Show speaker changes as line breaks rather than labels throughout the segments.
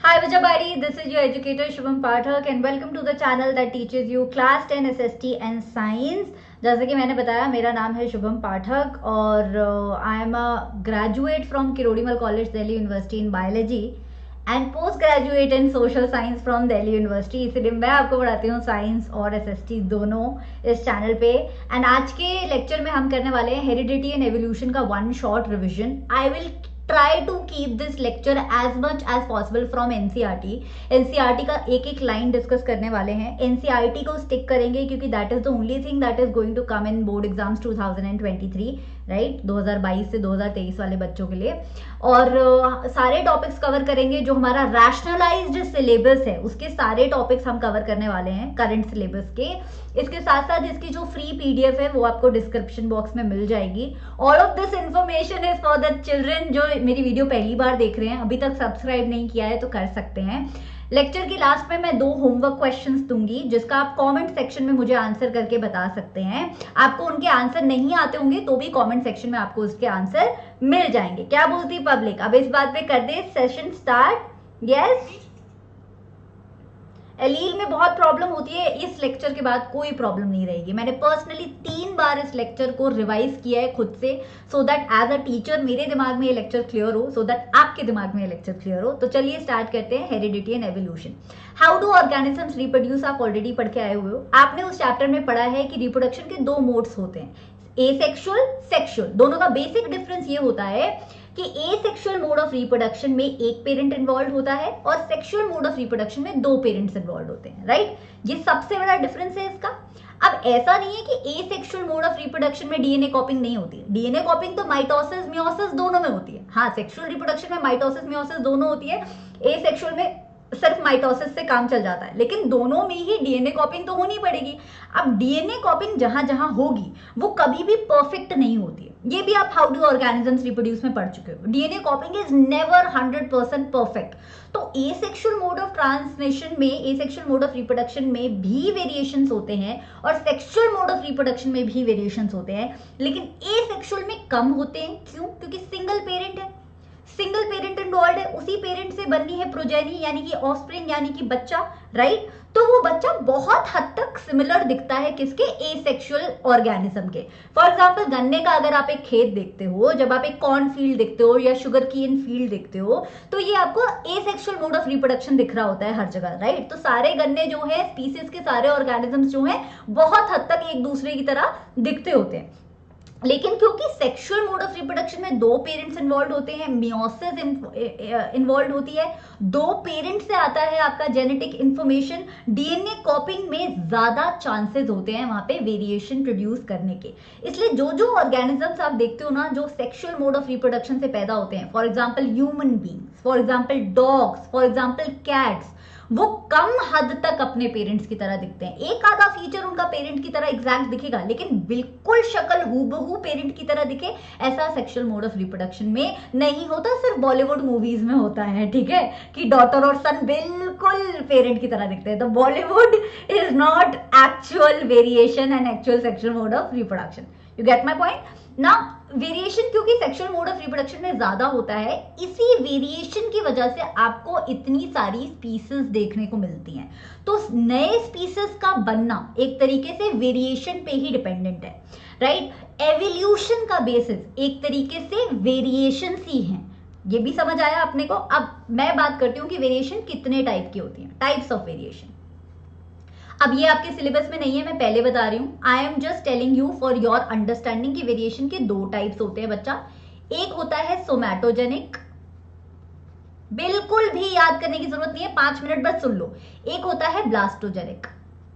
Hi Vijabari, this is your educator Shubham Pathak and welcome to the channel that teaches you class 10 SST and science. जैसे कि मैंने बताया मेरा नाम है शुभम पाठक और I am a graduate from Kirori Mal college Delhi university in biology and post graduate in social science from Delhi university. इसलिए मैं आपको पढ़ाती हूँ साइंस और एसएसटी दोनों इस चैनल पे। एंड आज के लेक्चर में हम करने वाले हैं हेरिडिटी एंड एवोल्यूशन का one short revision. I will try to keep this lecture as much as possible from NCERT। NCERT का एक एक लाइन डिस्कस करने वाले हैं। NCERT को स्टिक करेंगे क्योंकि that is the only thing that is going to come in board exams 2023, right, 2022 से 2023 वाले बच्चों के लिए। और सारे टॉपिक्स कवर करेंगे जो हमारा रैशनलाइज्ड सिलेबस है, उसके सारे टॉपिक्स हम कवर करने वाले हैं करंट सिलेबस के। इसके साथ साथ इसकी जो फ्री पीडीएफ है वो आपको डिस्क्रिप्शन बॉक्स में मिल जाएगी। All of this information is for the children जो मेरी वीडियो पहली बार देख रहे हैं, अभी तक सब्सक्राइब नहीं किया है तो कर सकते हैं। लेक्चर की लास्ट में मैं 2 होमवर्क क्वेश्चंस दूंगी जिसका आप कमेंट सेक्शन में मुझे आंसर करके बता सकते हैं। आपको उनके आंसर नहीं आते होंगे तो भी कमेंट सेक्शन में आपको उसके आंसर मिल जाएंगे। क्या बोलती पब्लिक? अब इस बात पे कर दे सेशन स्टार्ट। यस, एलील में बहुत प्रॉब्लम होती है, इस लेक्चर के बाद कोई प्रॉब्लम नहीं रहेगी। मैंने पर्सनली 3 बार इस लेक्चर को रिवाइज किया है खुद से, so that as a teacher मेरे दिमाग में ये लेक्चर क्लियर हो, सो दैट आपके दिमाग में ये लेक्चर क्लियर हो। तो चलिए स्टार्ट करते हैं heredity and evolution. How do organisms reproduce आप ऑलरेडी पढ़ के आए हुए हो। आपने उस चैप्टर में पढ़ा है कि रिप्रोडक्शन के 2 मोड्स होते हैं, एसेक्सुअल, सेक्सुअल। दोनों का बेसिक डिफरेंस ये होता है कि एसेक्सुअल मोड ऑफ रिप्रोडक्शन में एक पेरेंट इन्वॉल्व होता है और सेक्सुअल मोड ऑफ रिप्रोडक्शन में 2 पेरेंट्स इन्वॉल्व होते हैं, राइट। ये सबसे बड़ा डिफरेंस है इसका। अब ऐसा नहीं है कि एसेक्सुअल मोड ऑफ रिप्रोडक्शन में डीएनए कॉपिंग नहीं होती है। डीएनए कॉपिंग तो माइटोसिस मियोसिस दोनों में होती है। हाँ, सेक्सुअल रिप्रोडक्शन में माइटोसिस मियोसिस दोनों होती है, एसेक्सुअल में सिर्फ माइटोसिस से काम चल जाता है, लेकिन दोनों में ही डीएनए कॉपिंग तो होनी पड़ेगी। अब डीएनए कॉपिंग जहां जहां होगी वो कभी भी परफेक्ट नहीं होती है। ये भी आप हाउ डू ऑर्गेनिजम्स रिप्रोड्यूस में पढ़ चुके हो। DNA copying is never 100% perfect. तो एसेक्सुअल मोड ऑफ ट्रांसमिशन में, एसेक्सुअल मोड ऑफ रिप्रोडक्शन में भी वेरिएशंस होते हैं और सेक्सुअल मोड ऑफ रिप्रोडक्शन में भी वेरिएशंस होते हैं, लेकिन एसेक्सुअल में कम होते हैं। क्यों? क्योंकि सिंगल पेरेंट है, सिंगल पेरेंट इन्वॉल्व है, उसी पेरेंट से बननी है प्रोजेनी यानी कि ऑफस्प्रिंग यानी कि बच्चा, राइट। तो वो बच्चा बहुत हद तक सिमिलर दिखता है किसके? एसेक्सुअल ऑर्गेनिज्म के। फॉर एग्जांपल गन्ने का अगर आप एक खेत देखते हो, जब आप एक कॉर्न फील्ड देखते हो या शुगर कीन फील्ड देखते हो, तो ये आपको एसेक्सुअल मोड ऑफ रिप्रोडक्शन दिख रहा होता है हर जगह, राइट। तो सारे गन्ने जो है, स्पीसीज के सारे ऑर्गेनिजम्स जो है बहुत हद तक एक दूसरे की तरह दिखते होते हैं। लेकिन क्योंकि सेक्सुअल मोड ऑफ रिप्रोडक्शन में 2 पेरेंट्स इन्वॉल्व होते हैं, मियोसिस इन्वॉल्व होती है, 2 पेरेंट्स से आता है आपका जेनेटिक इंफॉर्मेशन, डीएनए कॉपिंग में ज्यादा चांसेस होते हैं वहां पे वेरिएशन प्रोड्यूस करने के। इसलिए जो जो ऑर्गेनिजम्स आप देखते हो ना जो सेक्सुअल मोड ऑफ रिप्रोडक्शन से पैदा होते हैं, for example human beings, for example dogs, for example cats, वो कम हद तक अपने पेरेंट्स की तरह दिखते हैं। एक आधा फीचर उनका पेरेंट की तरह एग्जैक्ट दिखेगा, लेकिन बिल्कुल शक्ल हूबहू पेरेंट की तरह दिखे ऐसा सेक्सुअल मोड ऑफ रिप्रोडक्शन में नहीं होता। सिर्फ बॉलीवुड मूवीज में होता है, ठीक है, कि डॉटर और सन बिल्कुल पेरेंट की तरह दिखते हैं। तो Bollywood is not actual variation and actual sexual mode of reproduction. You get my point ना। वेरिएशन क्योंकि सेक्सुअल मोड ऑफ रिप्रोडक्शन में ज्यादा होता है, इसी वेरिएशन की वजह से आपको इतनी सारी स्पीसीज देखने को मिलती हैं। तो नए स्पीसीज का बनना एक तरीके से वेरिएशन पे ही डिपेंडेंट है, राइट। एवोल्यूशन का बेसिस एक तरीके से वेरिएशन ही है। ये भी समझ आया अपने को। अब मैं बात करती हूँ कि वेरिएशन कितने टाइप की होती है, टाइप्स ऑफ वेरिएशन। अब ये आपके सिलेबस में नहीं है, मैं पहले बता रही हूं। I am just telling you for your understanding कि वेरिएशन के 2 टाइप्स होते हैं बच्चा। एक होता है सोमैटोजेनिक, बिल्कुल भी याद करने की जरूरत नहीं है, 5 मिनट बस सुन लो। एक होता है ब्लास्टोजेनिक।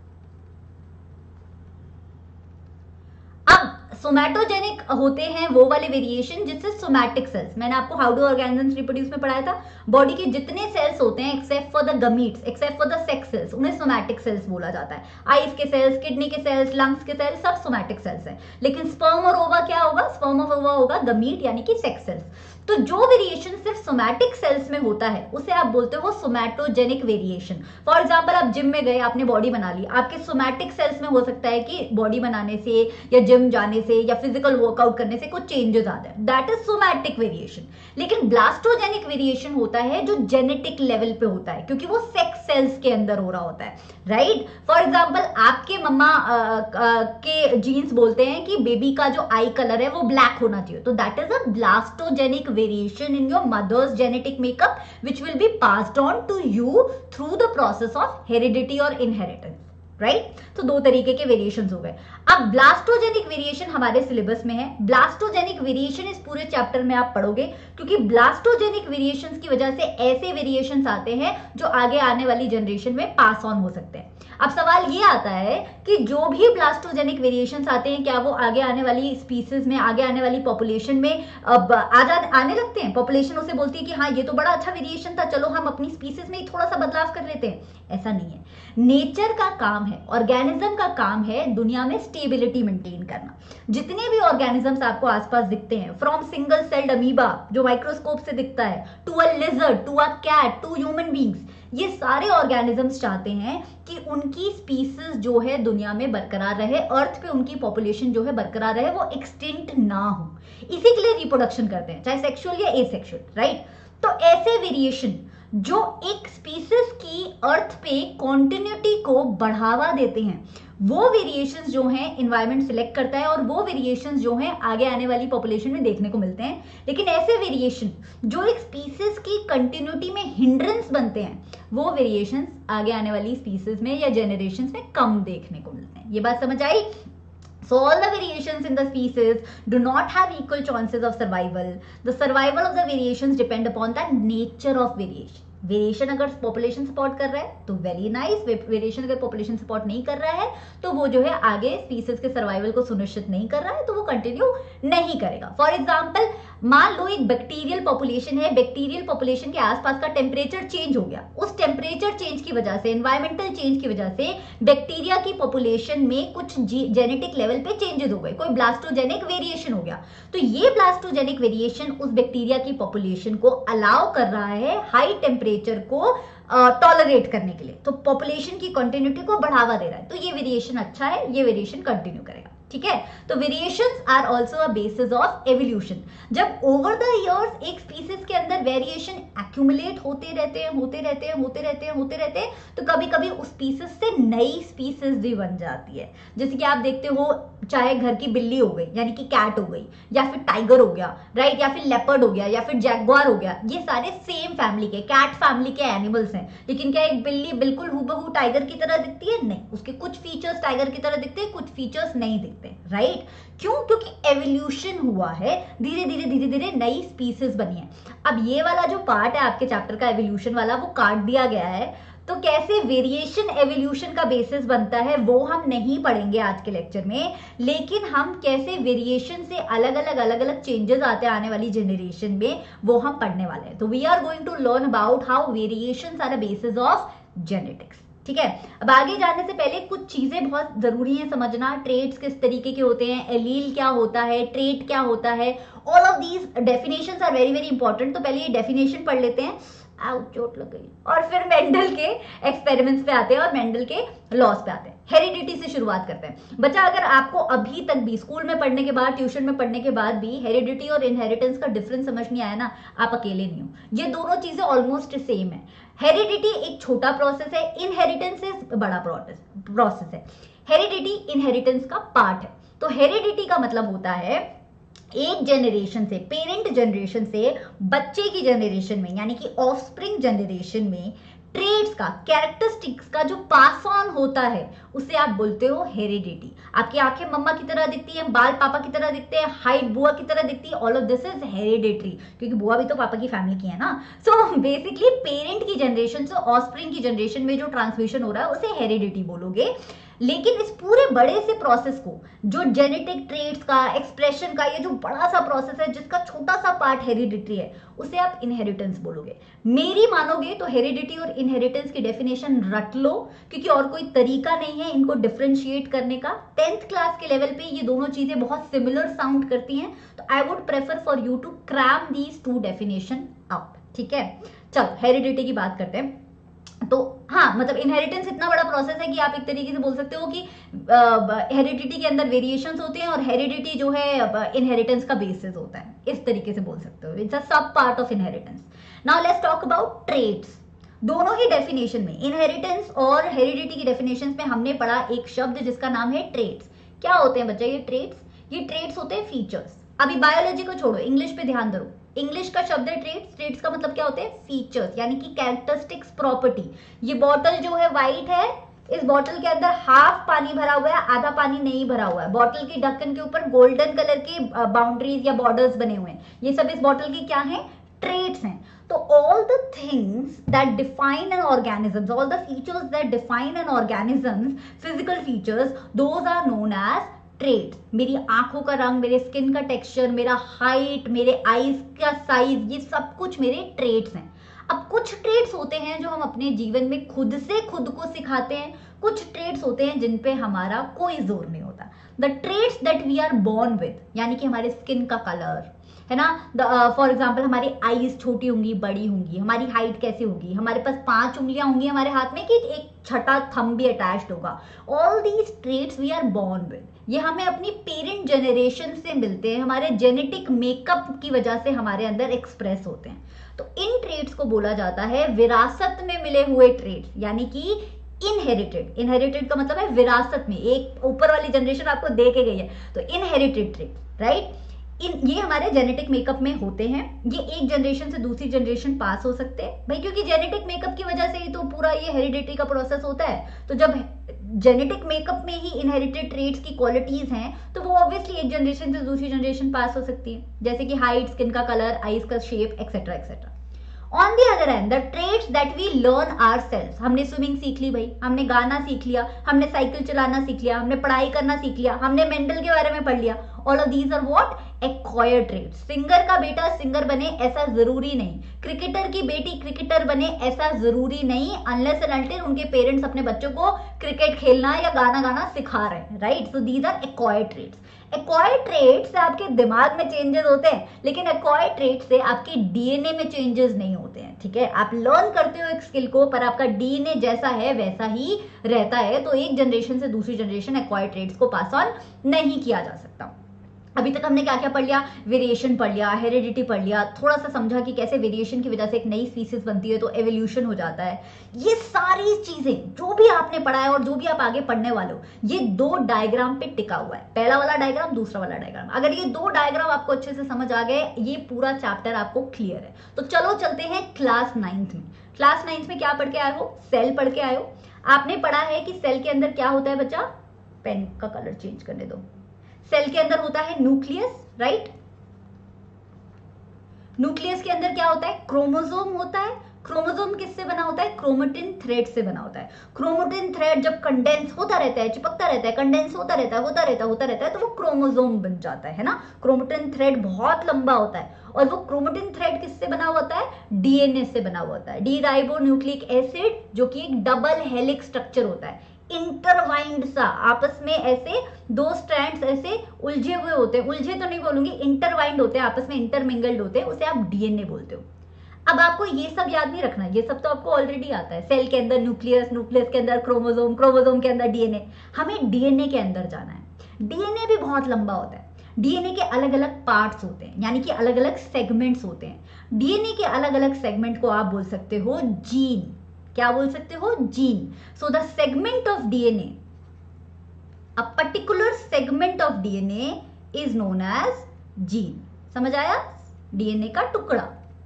सोमैटोजेनिक होते हैं वो वाले वेरिएशन जिससे सोमैटिक सेल्स, मैंने आपको हाउ डू ऑर्गेनिजम्स रिप्रोड्यूस में पढ़ाया था, बॉडी के जितने सेल्स होते हैं except for the gametes, except for the sex cells, उन्हें सोमैटिक सेल्स बोला जाता है। आईज के सेल्स, किडनी के सेल्स, लंग्स के सेल्स सब सोमैटिक सेल्स हैं। लेकिन स्पर्म और ओवा क्या होगा? स्पर्म और हुआ होगा गमीट यानी कि सेक्स सेल्स। तो जो वेरिएशन सिर्फ सोमैटिक सेल्स में होता है उसे आप बोलते हो सोमैटोजेनिक वेरिएशन। फॉर एग्जांपल आप जिम में गए, आपने बॉडी बना ली, आपके सोमैटिक सेल्स में हो सकता है कि बॉडी बनाने से या जिम जाने से या फिजिकल वर्कआउट करने से कुछ चेंजेस आते हैं, दैट इज सोमैटिक वेरिएशन। लेकिन ब्लास्टोजेनिक वेरिएशन होता है जो जेनेटिक लेवल पे होता है, क्योंकि वो सेक्स सेल्स के अंदर हो रहा होता है, राइट। फॉर एग्जाम्पल आपके मम्मा के जीन्स बोलते हैं कि बेबी का जो आई कलर है वो ब्लैक होना चाहिए, तो that is a blastogenic variation in your mother's genetic makeup which will be passed on to you through the process of heredity or inheritance, right. तो दो तरीके के वेरिएशंस हो गए। अब ब्लास्टोजेनिक वेरिएशन हमारे सिलेबस में है। ब्लास्टोजेनिक वेरिएशन इस पूरे चैप्टर में आप पढ़ोगे, क्योंकि ब्लास्टोजेनिक वेरिएशंस की वजह से ऐसे वेरिएशंस आते हैं जो आगे आने वाली जनरेशन में पास ऑन हो सकते हैं। अब सवाल ये आता है कि जो भी ब्लास्टोजेनिक वेरिएशंस आते हैं क्या वो आगे आने वाली स्पीसीज में, आगे आने वाली पॉपुलेशन में आने लगते हैं? पॉपुलेशन उसे बोलती है कि हाँ ये तो बड़ा अच्छा वेरिएशन था, चलो हम अपनी स्पीसीज में ही थोड़ा सा बदलाव कर लेते हैं। ऐसा नहीं है। नेचर का काम है, ऑर्गेनिज्म का काम है दुनिया में स्टेबिलिटी मेंटेन करना। जितने भी ऑर्गेनिजम्स आपको आसपास दिखते हैं, फ्रॉम सिंगल सेल्ड अमीबा जो माइक्रोस्कोप से दिखता है, to a lizard, to a cat, to human beings, ये सारे ऑर्गेनिजम्स चाहते हैं कि उनकी स्पीसीज जो है दुनिया में बरकरार रहे, अर्थ पे उनकी पॉपुलेशन जो है बरकरार रहे, वो एक्सटिंक्ट ना हो। इसी के लिए रिप्रोडक्शन करते हैं, चाहे सेक्सुअल या एसेक्सुअल, राइट। तो ऐसे वेरिएशन जो एक स्पीसीज की अर्थ पे कॉन्टिन्यूटी को बढ़ावा देते हैं, वो वेरिएशंस जो हैं एनवायरनमेंट सिलेक्ट करता है और वो वेरिएशंस जो हैं आगे आने वाली पॉपुलेशन में देखने को मिलते हैं। लेकिन ऐसे वेरिएशन जो एक स्पीसीज की कंटिन्यूटी में हिंड्रेंस बनते हैं, वो वेरिएशंस आगे आने वाली स्पीसीज में या जेनरेशंस में कम देखने को मिलते हैं। ये बात समझ आई? So all the variations in the species do not have equal chances of survival. The survival of the variations depend upon the nature of variation. Variation अगर पॉपुलेशन सपोर्ट कर रहा है तो वेरी नाइस, वेरिएशन अगर population support नहीं कर रहा है तो वो जो है आगे स्पीसीज के सर्वाइवल को सुनिश्चित नहीं कर रहा है, तो वो कंटिन्यू नहीं करेगा। फॉर एग्जांपल मान लो एक बैक्टीरियल पॉपुलेशन है, बैक्टीरियल पॉपुलेशन के आसपास का टेम्परेचर चेंज हो गया, उस टेम्परेचर चेंज की वजह से, एनवायरमेंटल चेंज की वजह से बैक्टीरिया की पॉपुलेशन में कुछ जेनेटिक लेवल पे चेंजेस हो गए, कोई ब्लास्टोजेनिक वेरिएशन हो गया। तो ये ब्लास्टोजेनिक वेरिएशन उस बैक्टीरिया की पॉपुलेशन को अलाउ कर रहा है हाई टेम्परेचर को टॉलरेट करने के लिए, तो पॉपुलेशन की कंटिन्यूटी को बढ़ावा दे रहा है। तो ये वेरिएशन अच्छा है, ये वेरिएशन कंटिन्यू करेगा, ठीक है। तो variations are also a basis of evolution. जब ओवर द इयर्स एक स्पीसीज के अंदर वेरिएशन एक्यूमुलेट होते रहते हैं, तो कभी कभी उस स्पीसीज से नई स्पीसीज भी बन जाती है। जैसे कि आप देखते हो, चाहे घर की बिल्ली हो गई यानी कि कैट हो गई, या फिर टाइगर हो गया, राइट, या फिर लेपर्ड हो गया, या फिर जैगुआर हो गया, ये सारे सेम फैमिली के, कैट फैमिली के एनिमल्स हैं। लेकिन क्या एक बिल्ली बिल्कुल हूबहू टाइगर की तरह दिखती है? नहीं, उसके कुछ फीचर्स टाइगर की तरह दिखते हैं, कुछ फीचर्स नहीं दिखते, राइट। क्यों? क्योंकि एवोल्यूशन हुआ है, धीरे धीरे नई स्पीसीज बनी है। अब ये वाला जो पार्ट है आपके चैप्टर का एवोल्यूशन वाला, वो काट दिया गया है, तो कैसे वेरिएशन एवोल्यूशन का बेसिस बनता है वो हम नहीं पढ़ेंगे आज के लेक्चर में, लेकिन हम कैसे वेरिएशन से अलग अलग चेंजेस आते हैं आने वाली जनरेशन में, वो हम पढ़ने वाले हैं। तो we are going to learn about how variations are a basis of genetics, ठीक है। अब आगे जाने से पहले कुछ चीजें बहुत जरूरी है समझना। ट्रेट्स किस तरीके के होते हैं, एलील क्या होता है, ट्रेट क्या होता है, all of these definitions are very very important. तो पहले ये डेफिनेशन पढ़ लेते हैं, चोट लग गई, और फिर मेंडल के एक्सपेरिमेंट्स पे आते हैं और मेंडल के लॉस पे आते हैं। हेरिडिटी से शुरुआत करते हैं। बच्चा, अगर आपको अभी तक भी स्कूल में पढ़ने के बाद, ट्यूशन में पढ़ने के बाद भी हेरिडिटी और इनहेरिटेंस का डिफरेंस समझ नहीं आया ना, आप अकेले नहीं हो। ये दोनों चीजें ऑलमोस्ट सेम है। हेरिडिटी एक छोटा प्रोसेस है, इनहेरिटेंस एक बड़ा प्रोसेस है। हेरिडिटी इनहेरिटेंस का पार्ट है। तो हेरिडिटी का मतलब होता है एक जनरेशन से, पेरेंट जनरेशन से बच्चे की जनरेशन में, यानी कि ऑफस्प्रिंग जनरेशन में ट्रेड्स का, कैरेक्टरिस्टिक्स का जो पास ऑन होता है उसे आप बोलते हो हेरिडिटी। आपकी आंखें मम्मा की तरह दिखती है, बाल पापा की तरह दिखते हैं, हाइट बुआ की तरह दिखती है, all of this is hereditary, क्योंकि बुआ भी तो पापा की फैमिली की है ना। सो बेसिकली पेरेंट की जनरेशन से ऑफस्प्रिंग की जनरेशन में जो ट्रांसमिशन हो रहा है उसे हेरिडिटी बोलोगे। लेकिन इस पूरे बड़े से प्रोसेस को, जो जेनेटिक ट्रेट्स का, एक्सप्रेशन का, ये जो बड़ा सा प्रोसेस है जिसका छोटा सा पार्ट हेरिडिटी है, उसे आप इनहेरिटेंस बोलोगे। मेरी मानोगे तो हेरिडिटी और इनहेरिटेंस की डेफिनेशन रट लो, क्योंकि और कोई तरीका नहीं है इनको डिफरेंशिएट करने का। 10th क्लास के लेवल पे ये दोनों चीजें बहुत सिमिलर साउंड करती हैं, तो I would prefer for you to cram these two definition up. ठीक है, चलो हेरिडिटी की बात करते हैं। तो हाँ, मतलब इनहेरिटेंस इतना बड़ा प्रोसेस है कि आप एक तरीके से बोल सकते हो कि हेरिडिटी के अंदर वेरिएशंस होते हैं और हेरिडिटी जो है इनहेरिटेंस का बेसिस होता है, इस तरीके से बोल सकते हो। It's a sub part of inheritance. Now let's talk about traits. दोनों ही डेफिनेशन में, इनहेरिटेंस और हेरिडिटी की डेफिनेशंस में हमने पढ़ा एक शब्द जिसका नाम है ट्रेट्स। क्या होते हैं बच्चा ये ट्रेट्स? ये ट्रेट्स होते हैं फीचर्स। अभी बायोलॉजी को छोड़ो, इंग्लिश पे ध्यान दो। इंग्लिश का शब्द है ट्रेट्स। ट्रेट्स का मतलब क्या होते हैं? फीचर्स, यानी कि कैरेक्टरिस्टिक्स, प्रॉपर्टी। ये बॉटल जो है वाइट है, इस बॉटल के अंदर हाफ पानी भरा हुआ है, आधा पानी नहीं भरा हुआ है। बॉटल के ढक्कन के ऊपर गोल्डन कलर के बाउंड्रीज या बॉर्डर्स बने हुए हैं। ये सब इस बॉटल की क्या है? ट्रेट्स हैं। तो all the things that define an organism, all the features that define an organism's physical features, those are known as traits. मेरी आंखों का रंग, मेरे स्किन का टेक्सचर, मेरा हाइट, मेरे आईज का साइज, ये सब कुछ मेरे ट्रेट्स हैं। अब कुछ ट्रेट्स होते हैं जो हम अपने जीवन में खुद से खुद को सिखाते हैं, कुछ ट्रेट्स होते हैं जिन पे हमारा कोई जोर नहीं होता। The traits that we are born with, यानी कि हमारे स्किन का कलर है ना, फॉर एग्जाम्पल हमारी आईज छोटी होंगी, बड़ी होंगी, हमारी हाइट कैसी होगी, हमारे पास 5 उंगलियां होंगी हमारे हाथ में कि एक छठा थंब भी अटैच्ड होगा। All these traits we are born with. ये हमें अपनी पेरेंट जनरेशन से मिलते हैं, हमारे जेनेटिक मेकअप की वजह से हमारे अंदर एक्सप्रेस होते हैं। तो इन ट्रेट्स को बोला जाता है विरासत में मिले हुए ट्रेट्स, यानी कि इनहेरिटेड। इनहेरिटेड का मतलब है विरासत में, एक ऊपर वाली जनरेशन आपको दे के गई है, तो इनहेरिटेड ट्रेट, राइट। ये हमारे जेनेटिक मेकअप में होते हैं। ये एक जनरेशन से दूसरी जनरेशन पास हो सकते हैं भाई, क्योंकि जेनेटिक मेकअप की वजह से ही तो पूरा ये हेरिडिटी का प्रोसेस होता है। तो जब जेनेटिक मेकअप में ही इनहेरिटेड ट्रेट्स की क्वालिटीज हैं, तो वो ऑब्वियसली एक जनरेशन से दूसरी जनरेशन पास हो सकती है, जैसे कि हाइट, स्किन का कलर, आईज का shape, etcetera etcetera. On the other hand, the traits that we learn ourselves, हमने स्विमिंग सीख ली भाई, हमने गाना सीख लिया, हमने साइकिल चलाना सीख लिया, हमने पढ़ाई करना सीख लिया, हमने मेंटल के बारे में पढ़ लिया। All of these are what? Acquired traits. Singer का बेटा सिंगर बने ऐसा जरूरी नहीं, क्रिकेटर की बेटी क्रिकेटर बने ऐसा जरूरी नहीं, अनलेस एंड अनटिल उनके पेरेंट्स अपने बच्चों को क्रिकेट खेलना या गाना गाना सिखा रहे हैं, right. So these are acquired traits. Acquired trait से आपके दिमाग में चेंजेस होते हैं, लेकिन एक्वायर्ड ट्रेट से आपके डीएनए में चेंजेस नहीं होते हैं, ठीक है। आप लर्न करते हो एक स्किल को, पर आपका डीएनए जैसा है वैसा ही रहता है। तो एक जनरेशन से दूसरी जनरेशन एक्वायर्ड ट्रेट्स को पास ऑन नहीं किया जा सकता। अभी तक हमने क्या क्या पढ़ लिया? वेरिएशन पढ़ लिया, हेरिडिटी पढ़ लिया, थोड़ा सा समझा कि कैसे वेरिएशन की वजह से एक नई स्पीसीज बनती है तो एवोल्यूशन हो जाता है। ये सारी चीजें जो भी आपने पढ़ा है और जो भी आप आगे पढ़ने वाले हो, ये 2 डायग्राम पे टिका हुआ है। पहला वाला डायग्राम, दूसरा वाला डायग्राम। अगर ये 2 डायग्राम आपको अच्छे से समझ आ गए, ये पूरा चैप्टर आपको क्लियर है। तो चलो चलते हैं क्लास 9th में। क्लास 9th में क्या पढ़ के आए हो? सेल पढ़ के आए हो। आपने पढ़ा है कि सेल के अंदर क्या होता है बच्चा? पेन का कलर चेंज करने दो। सेल के अंदर होता है न्यूक्लियस, राइट। न्यूक्लियस के अंदर क्या होता है? क्रोमोसोम होता है। क्रोमोसोम किससे बना होता है? क्रोमेटिन थ्रेड से बना होता है। क्रोमेटिन थ्रेड जब कंडेंस होता रहता है, चिपकता रहता है, कंडेंस होता रहता है, तो वो क्रोमोसोम बन जाता है ना। क्रोमेटिन थ्रेड बहुत लंबा होता है, और वो क्रोमेटिन थ्रेड किससे बना हुआ होता है? डीएनए से बना हुआ होता है। डी राइबो न्यूक्लिक एसिड, जो कि एक डबल हेलिक्स स्ट्रक्चर होता है, इंटरवाइंड सा, आपस में ऐसे 2 स्ट्रैंड्स ऐसे उलझे हुए होते हैं। उलझे तो नहीं बोलूंगी, इंटरवाइंड होते हैं, आपस में इंटरमिंगल्ड होते हैं, उसे आप डीएनए बोलते हो। अब आपको ये सब याद नहीं रखना, ये सब तो आपको ऑलरेडी आता है। सेल के अंदर न्यूक्लियस, न्यूक्लियस के अंदर क्रोमोसोम, क्रोमोसोम के अंदर डीएनए। हमें डीएनए के अंदर जाना है। डीएनए भी बहुत लंबा होता है। डीएनए के अलग अलग पार्ट्स होते हैं, यानी कि अलग अलग सेगमेंट्स होते हैं। डीएनए के अलग अलग सेगमेंट को आप बोल सकते हो जीन। क्या बोल सकते हो? Gene. So the segment of DNA, a particular segment of DNA is known as gene. समझ आया? डीएनए का टुकड़ा।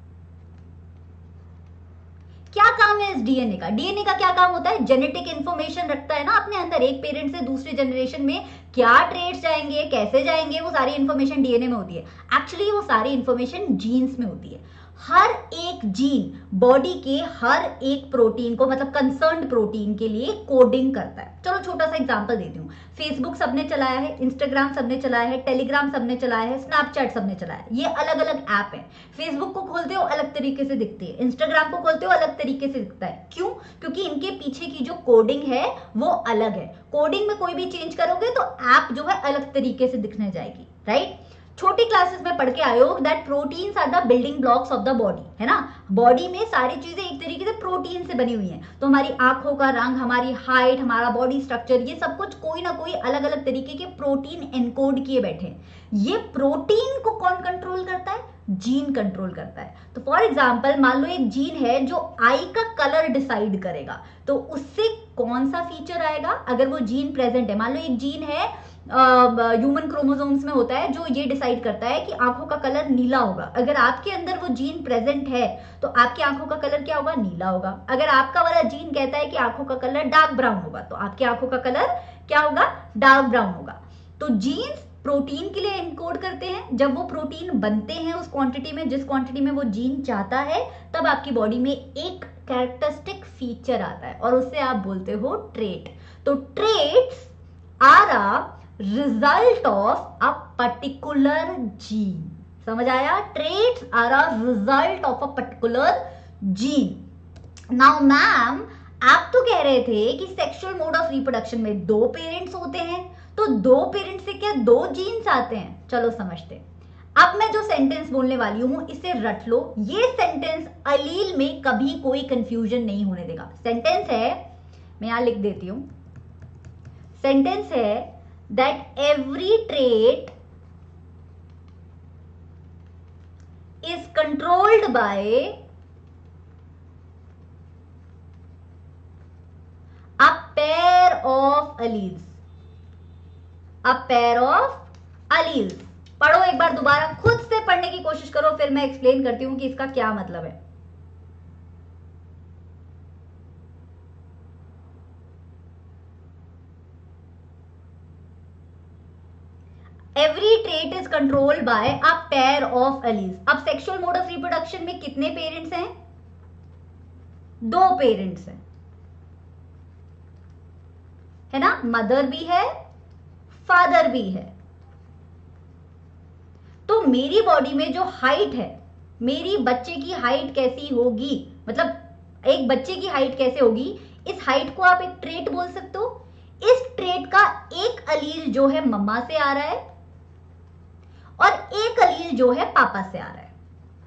क्या काम है इस डीएनए का? डीएनए का क्या काम होता है? जेनेटिक इंफॉर्मेशन रखता है ना अपने अंदर। एक पेरेंट से दूसरे जनरेशन में क्या ट्रेड्स जाएंगे, कैसे जाएंगे, वो सारी इंफॉर्मेशन डीएनए में होती है। एक्चुअली वो सारी इंफॉर्मेशन जीन्स में होती है। हर एक जीन बॉडी के हर एक प्रोटीन को, मतलब कंसर्न्ड प्रोटीन के लिए कोडिंग करता है। चलो छोटा सा एग्जांपल देती हूँ। फेसबुक सबने चलाया है, इंस्टाग्राम सबने चलाया है, टेलीग्राम सबने चलाया है, स्नैपचैट सबने चलाया है। ये अलग अलग ऐप है। फेसबुक को खोलते हो अलग तरीके से दिखती है, इंस्टाग्राम को खोलते हो अलग तरीके से दिखता है। क्यों? क्योंकि इनके पीछे की जो कोडिंग है वो अलग है। कोडिंग में कोई भी चेंज करोगे तो ऐप जो है अलग तरीके से दिखने जाएगी, राइट? छोटी क्लासेस में पढ़ के आए हो that proteins are the building blocks of the body, है ना? बॉडी में सारी चीजें एक तरीके से प्रोटीन से बनी हुई हैं। तो हमारी आंखों का रंग, हमारी हाइट, हमारा बॉडी स्ट्रक्चर, ये सब कुछ कोई ना कोई अलग अलग तरीके के प्रोटीन एनकोड किए बैठे हैं। ये प्रोटीन को कौन कंट्रोल करता है? जीन कंट्रोल करता है। तो फॉर एग्जाम्पल मान लो एक जीन है जो आई का कलर डिसाइड करेगा, तो उससे कौन सा फीचर आएगा? अगर वो जीन प्रेजेंट है, मान लो एक जीन है ह्यूमन क्रोमोसोम्स में होता है जो ये डिसाइड करता है कि आंखों का कलर नीला होगा। अगर आपके अंदर वो जीन प्रेजेंट है तो आपकी आंखों का कलर क्या होगा? नीला होगा। अगर आपका वाला जीन कहता है कि आंखों का कलर डार्क ब्राउन होगा तो आपकी आंखों का कलर क्या होगा? डार्क ब्राउन होगा। तो जीन्स प्रोटीन के लिए एनकोड करते हैं। जब वो प्रोटीन बनते हैं उस क्वांटिटी में, जिस क्वांटिटी में वो जीन चाहता है, तब आपकी बॉडी में एक कैरेक्टरिस्टिक फीचर आता है और उससे आप बोलते हो ट्रेट। तो traits are a result of a particular gene. समझ आया? Traits are a result of a particular gene. Now ma'am, आप तो कह रहे थे कि सेक्सुअल मोड ऑफ रिप्रोडक्शन में 2 पेरेंट्स होते हैं, तो 2 पेरेंट्स से क्या 2 जीन्स आते हैं? चलो समझते। अब मैं जो सेंटेंस बोलने वाली हूं इसे रट लो। ये सेंटेंस अलील में कभी कोई कंफ्यूजन नहीं होने देगा। सेंटेंस है, मैं यहां लिख देती हूं, सेंटेंस है that every trait is controlled by a pair of alleles. A pair of alleles. पढ़ो एक बार दोबारा, खुद से पढ़ने की कोशिश करो, फिर मैं एक्सप्लेन करती हूं कि इसका क्या मतलब है। Every trait is controlled by a pair of alleles. अब सेक्सुअल मोड ऑफ रिप्रोडक्शन में कितने पेरेंट्स हैं? 2 पेरेंट्स हैं, है ना? मदर भी है, फादर भी है। तो मेरी बॉडी में जो हाइट है, मेरी बच्चे की हाइट कैसी होगी, मतलब एक बच्चे की हाइट कैसे होगी, इस हाइट को आप एक ट्रेट बोल सकते हो। इस ट्रेट का एक अलील जो है मम्मा से आ रहा है और एक अलील जो है पापा से आ रहा है।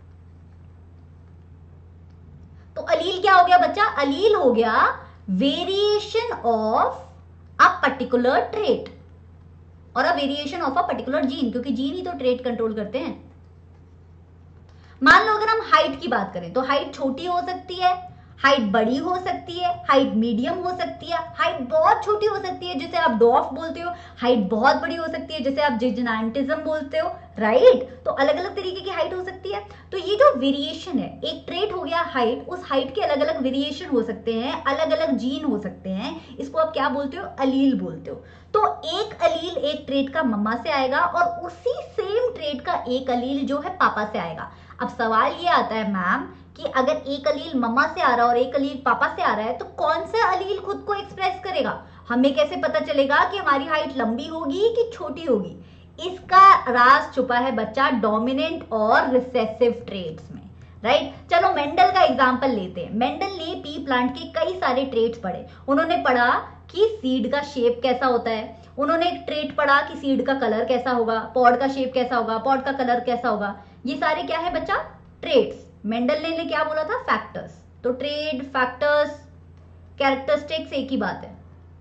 तो अलील क्या हो गया बच्चा? अलील हो गया variation of a particular trait और a variation of a particular gene, क्योंकि जीन ही तो ट्रेट कंट्रोल करते हैं। मान लो अगर हम हाइट की बात करें तो हाइट छोटी हो सकती है, हाइट बड़ी हो सकती है, हाइट मीडियम हो सकती है, हाइट बहुत छोटी हो सकती है जिसे आप डॉफ बोलते हो, हाइट बहुत बड़ी हो सकती है जिसे आप जिजनांटिज्म बोलते हो, राइट? तो अलग अलग तरीके की हाइट हो सकती है। तो ये जो वेरिएशन है, एक ट्रेट हो गया हाइट, उस हाइट के अलग अलग वेरिएशन हो सकते हैं, अलग अलग जीन हो सकते हैं। इसको आप क्या बोलते हो? अलील बोलते हो। तो एक अलील एक ट्रेट का मम्मा से आएगा और उसी सेम ट्रेट का एक अलील जो है पापा से आएगा। अब सवाल ये आता है मैम कि अगर एक अलील मम्मा से आ रहा है और एक अलील पापा से आ रहा है तो कौन सा अलील खुद को एक्सप्रेस करेगा? हमें कैसे पता चलेगा कि हमारी हाइट लंबी होगी कि छोटी होगी? इसका राज छुपा है बच्चा डोमिनेंट और रिसेसिव ट्रेट्स में, राइट? चलो मेंडल का एग्जांपल लेते हैं। मेंडल ने पी प्लांट के कई सारे ट्रेट्स पढ़े। उन्होंने पढ़ा कि सीड का शेप कैसा होता है, उन्होंने एक ट्रेट पढ़ा कि सीड का कलर कैसा होगा, पॉड का शेप कैसा होगा, पॉड का कलर कैसा होगा। ये सारे क्या है बच्चा? ट्रेट्स। मेंडल ने क्या बोला था? फैक्टर्स। तो ट्रेड, फैक्टर्स, कैरेक्टरिस्टिक्स एक ही बात है,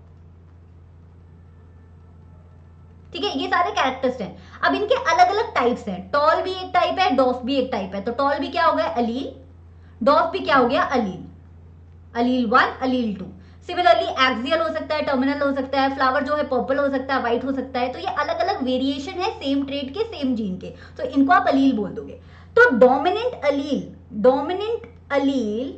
ठीक है? ये सारे कैरेक्टर्स हैं। अब इनके अलग अलग टाइप्स हैं। टॉल भी एक टाइप है, डॉफ भी एक टाइप है। तो टॉल भी क्या हो गया? अलील। डॉफ भी क्या हो गया? अलील। अलील 1, अलील 2। सिमिलरली एक्सियल हो सकता है, टर्मिनल हो सकता है, फ्लावर जो है पर्पल हो सकता है, व्हाइट हो सकता है। तो ये अलग अलग वेरिएशन है सेम ट्रेट के, सेम जीन के, तो इनको आप अलील बोल दोगे। तो dominant allele, dominant allele,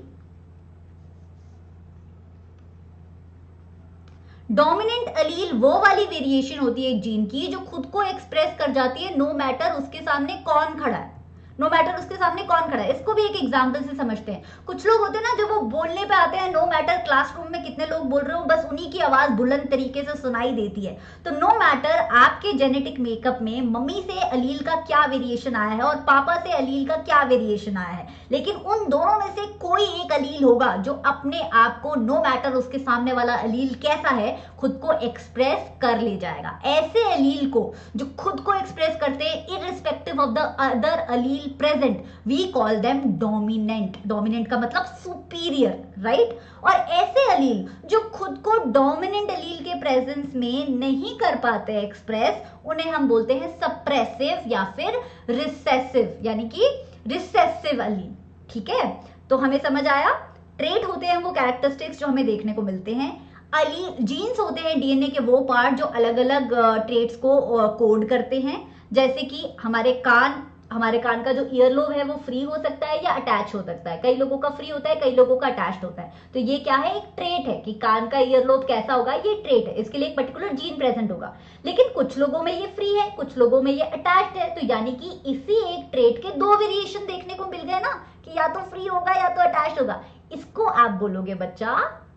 dominant allele वो वाली वेरिएशन होती है एक जीन की जो खुद को एक्सप्रेस कर जाती है नो मैटर उसके सामने कौन खड़ा है। नो मैटर उसके सामने कौन खड़ा है। इसको भी एक एग्जांपल से समझते हैं। कुछ लोग होते हैं ना जब वो बोलने पे आते हैं, नो मैटर क्लासरूम में कितने लोग बोल रहे हो, बस उन्हीं की आवाज बुलंद तरीके से सुनाई देती है। तो नो मैटर आपके जेनेटिक मेकअप में मम्मी से अलील का क्या वेरिएशन आया है और पापा से अलील का क्या वेरिएशन आया है, लेकिन उन दोनों में से कोई एक अलील होगा जो अपने आप को नो मैटर उसके सामने वाला अलील कैसा है खुद को एक्सप्रेस कर ले जाएगा। ऐसे अलील को जो खुद को एक्सप्रेस करते हैं irrespective of the other allele present, we call them dominant. Dominant का मतलब सुपीरियर, राइट। और ऐसे अलील जो खुद को डोमिनेंट अलील के प्रेजेंस में नहीं कर पाते एक्सप्रेस, उन्हें हम बोलते हैं सप्रेसिव या फिर रिसेसिव, यानी कि रिसेसिव अलील। ठीक है, तो हमें समझ आया। ट्रेट होते हैं वो कैरेक्टरिस्टिक्स जो हमें देखने को मिलते हैं। अलील जीन्स होते हैं डीएनए के वो पार्ट जो अलग अलग ट्रेट्स को कोड करते हैं। जैसे कि हमारे कान का जो ईयरलोब है वो फ्री हो सकता है या अटैच हो सकता है। कई लोगों का फ्री होता है, कई लोगों का अटैच्ड होता है। तो ये क्या है, एक ट्रेट है कि कान का ईयरलोब कैसा होगा, ये ट्रेट है। इसके लिए एक पर्टिकुलर जीन प्रेजेंट होगा। लेकिन कुछ लोगों में ये फ्री है, कुछ लोगों में ये अटैच्ड है। तो यानी कि इसी एक ट्रेट के दो वेरिएशन देखने को मिल गए ना, कि या तो फ्री होगा या तो अटैच्ड होगा। इसको आप बोलोगे बच्चा,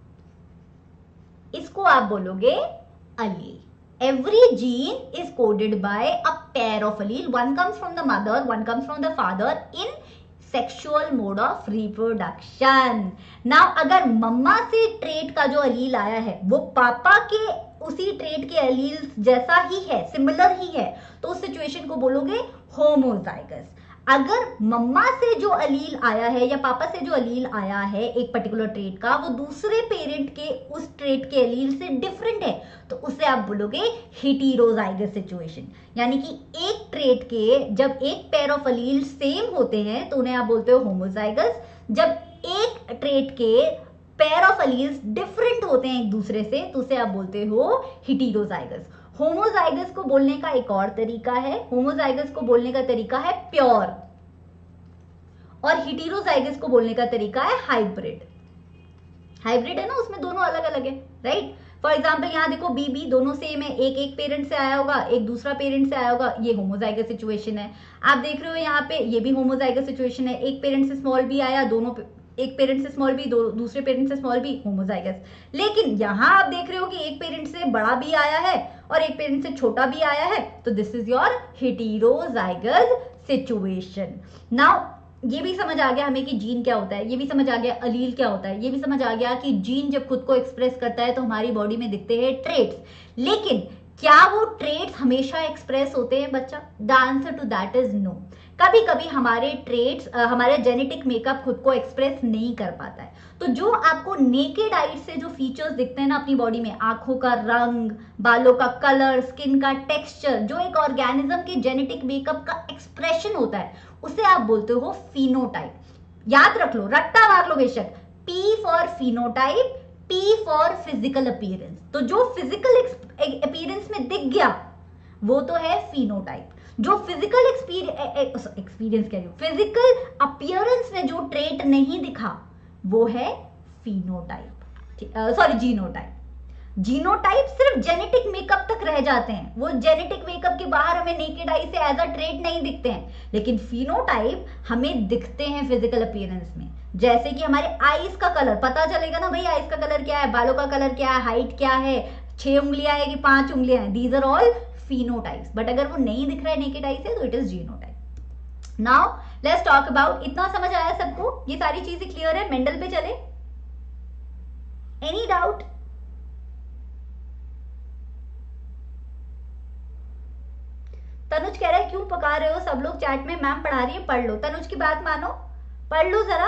इसको आप बोलोगे allele. Every gene is coded by a pair of allele. One comes from the mother, one comes from the father in sexual mode of reproduction. Now अगर मम्मा से ट्रेट का जो अलील आया है वो पापा के उसी ट्रेट के अलील जैसा ही है, सिमिलर ही है, तो उस सिचुएशन को बोलोगे होमोजाइगस। अगर मम्मा से जो अलील आया है या पापा से जो अलील आया है एक पर्टिकुलर ट्रेट का, वो दूसरे पेरेंट के उस ट्रेट के अलील से डिफरेंट है, तो उसे आप बोलोगे हेटेरोजाइगस सिचुएशन। यानी कि एक ट्रेट के जब एक पेयर ऑफ अलील सेम होते हैं तो उन्हें आप बोलते हो होमोजाइगस। जब एक ट्रेट के पेयर ऑफ अलील्स डिफरेंट होते हैं एक दूसरे से तो उसे आप बोलते हो हेटेरोजाइगस। होमोजाइगस को बोलने का एक और तरीका है, होमोजाइगस को बोलने का तरीका है प्योर, और हेटेरोजाइगस को बोलने का तरीका है हाइब्रिड। हाइब्रिड है ना, उसमें दोनों अलग अलग है, राइट। फॉर एग्जाम्पल यहाँ देखो बीबी दोनों सेम है, एक पेरेंट से आया होगा, एक दूसरा पेरेंट से आया होगा, ये होमोजाइगस सिचुएशन है। आप देख रहे हो यहाँ पे ये भी होमोजाइगस सिचुएशन है, एक पेरेंट से स्मॉल बी आया, दोनों एक पेरेंट से स्मॉल बी, दूसरे पेरेंट से स्मॉल बी, होमोजाइगस। लेकिन यहां आप देख रहे हो कि एक पेरेंट से बड़ा बी आया है और एक पेरेंट से छोटा बी आया है, तो this is your heterozygous situation. Now ये भी समझ आ गया हमें कि जीन क्या होता है, ये भी समझ आ गया अलील क्या होता है, ये भी समझ आ गया कि जीन जब खुद को एक्सप्रेस करता है तो हमारी बॉडी में दिखते हैं ट्रेट्स। लेकिन क्या वो ट्रेट्स हमेशा एक्सप्रेस होते हैं बच्चा? The answer to that is no. कभी कभी हमारे ट्रेट्स, हमारे जेनेटिक मेकअप खुद को एक्सप्रेस नहीं कर पाता है। तो जो आपको नेकेड आइज से जो फीचर्स दिखते हैं ना अपनी बॉडी में, आंखों का रंग, बालों का कलर, स्किन का टेक्सचर, जो एक ऑर्गेनिज्म के जेनेटिक मेकअप का एक्सप्रेशन होता है, उसे आप बोलते हो फिनोटाइप। याद रख लो, रट्टा मार लो बेशक, P for phenotype, T for physical appearance. तो जो फिजिकल अपीयरेंस में दिख गया वो तो है फिनोटाइप। जो फिजिकल एक्सपीरियंस कह रही हूं, फिजिकल अपीयरेंस में जो ट्रेट नहीं दिखा वो है फिनोटाइप, सॉरी जीनोटाइप। जीनोटाइप सिर्फ जेनेटिक मेकअप तक रह जाते हैं, वो जेनेटिक मेकअप के बाहर हमें नेकेड आई से एज अ ट्रेट नहीं दिखते हैं, लेकिन फिनोटाइप हमें दिखते हैं फिजिकल अपीयरेंस में। जैसे कि हमारे आईज का कलर पता चलेगा ना भाई, आईज का कलर क्या है, बालों का कलर क्या है, हाइट क्या है, 6 उंगलियां है कि 5 उंगलियां हैं, these are all phenotypes. But अगर वो नहीं दिख रहा है नेकेड आई से तो it is genotype. Now let's talk about, इतना समझ आया सबको? ये सारी चीजें क्लियर है? मेंडल पे चले, एनी डाउट? तनुज कह रहा है क्यों पका रहे हो सब लोग चैट में, मैम पढ़ा रही है, पढ़ लो। तनुज की बात मानो, पढ़ लो जरा।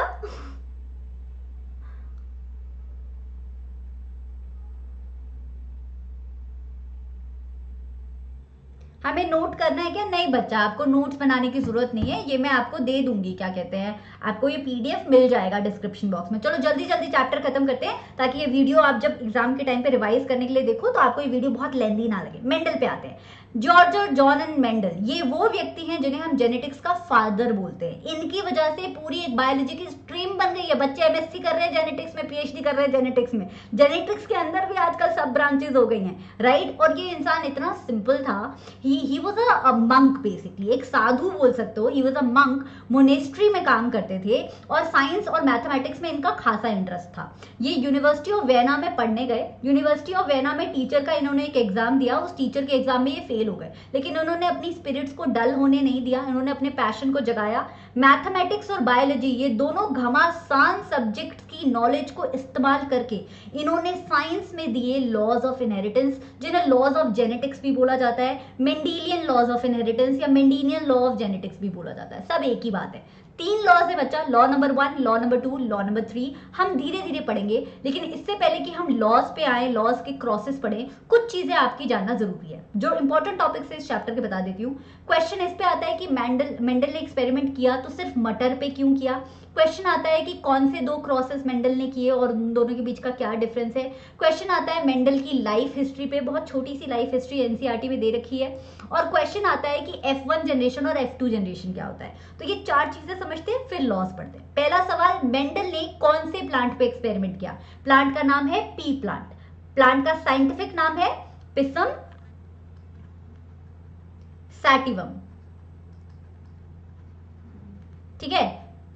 हमें नोट करना है क्या? नहीं बच्चा, आपको नोट्स बनाने की जरूरत नहीं है, ये मैं आपको दे दूंगी, क्या कहते हैं, आपको ये पीडीएफ मिल जाएगा डिस्क्रिप्शन बॉक्स में। चलो जल्दी जल्दी चैप्टर खत्म करते हैं ताकि ये वीडियो आप जब एग्जाम के टाइम पे रिवाइज करने के लिए देखो तो आपको ये वीडियो बहुत लेंदी ना लगे। मेंडल पे आते हैं। जॉर्ज और जॉन एंड मेंडल, ये वो व्यक्ति हैं जिन्हें हम जेनेटिक्स का फादर बोलते हैं। इनकी वजह से पूरी एक बायोलॉजी की स्ट्रीम बन गई है। बच्चे एमएससी कर रहे हैं जेनेटिक्स में, पीएचडी कर रहे हैं जेनेटिक्स में। जेनेटिक्स के अंदर भी आजकल सब ब्रांचेस हो गई हैं, राइट। और ये इंसान इतना सिंपल था, he was a monk basically, एक साधु बोल सकते हो। He was a monk, monastery में काम करते थे और साइंस और मैथमेटिक्स में इनका खासा इंटरेस्ट था। ये यूनिवर्सिटी ऑफ वेना में पढ़ने गए। यूनिवर्सिटी ऑफ वेना में टीचर का इन्होंने एक एग्जाम दिया, उस टीचर के एग्जाम में ये फेल हो गए, लेकिन उन्होंने अपनी स्पिरिट्स को डल होने नहीं दिया, इन्होंने अपने पैशन को जगाया। मैथमेटिक्स और बायोलॉजी, ये दोनों घमासान सब्जेक्ट की नॉलेज को इस्तेमाल करके इन्होंने साइंस में दिए लॉज ऑफ इनहेरिटेंस, जिन्हें लॉज ऑफ जेनेटिक्स भी बोला जाता है, मेंडेलियन लॉज ऑफ इनहेरिटेंस या मेंडेलियन लॉ ऑफ जेनेटिक्स भी बोला जाता है। सब एक ही बात है। 3 लॉज है बच्चा, law number 1, law number 2, law number 3। हम धीरे धीरे पढ़ेंगे, लेकिन इससे पहले कि हम लॉज पे आए, लॉज के क्रॉसेस पढ़ें, कुछ चीजें आपकी जानना जरूरी है जो इंपॉर्टेंट टॉपिक्स है इस चैप्टर के बता देती हूँ। क्वेश्चन इस पे आता है कि मेंडल ने एक्सपेरिमेंट किया तो सिर्फ मटर पे क्यों किया। क्वेश्चन आता है कि कौन से 2 क्रॉसेस मेंडल ने किए और उन दोनों के बीच का क्या डिफरेंस है। क्वेश्चन आता है मेंडल की लाइफ हिस्ट्री पे, बहुत छोटी सी लाइफ हिस्ट्री एनसीईआरटी में दे रखी है। और क्वेश्चन आता है कि F1 जनरेशन और F2 जनरेशन क्या होता है। तो ये 4 चीजें समझते हैं, फिर लॉस पढ़ते हैं। पहला सवाल, मेंडल ने कौन से प्लांट पे एक्सपेरिमेंट किया। प्लांट का नाम है पी प्लांट। प्लांट का साइंटिफिक नाम है पिसम सैटिवम, ठीक है।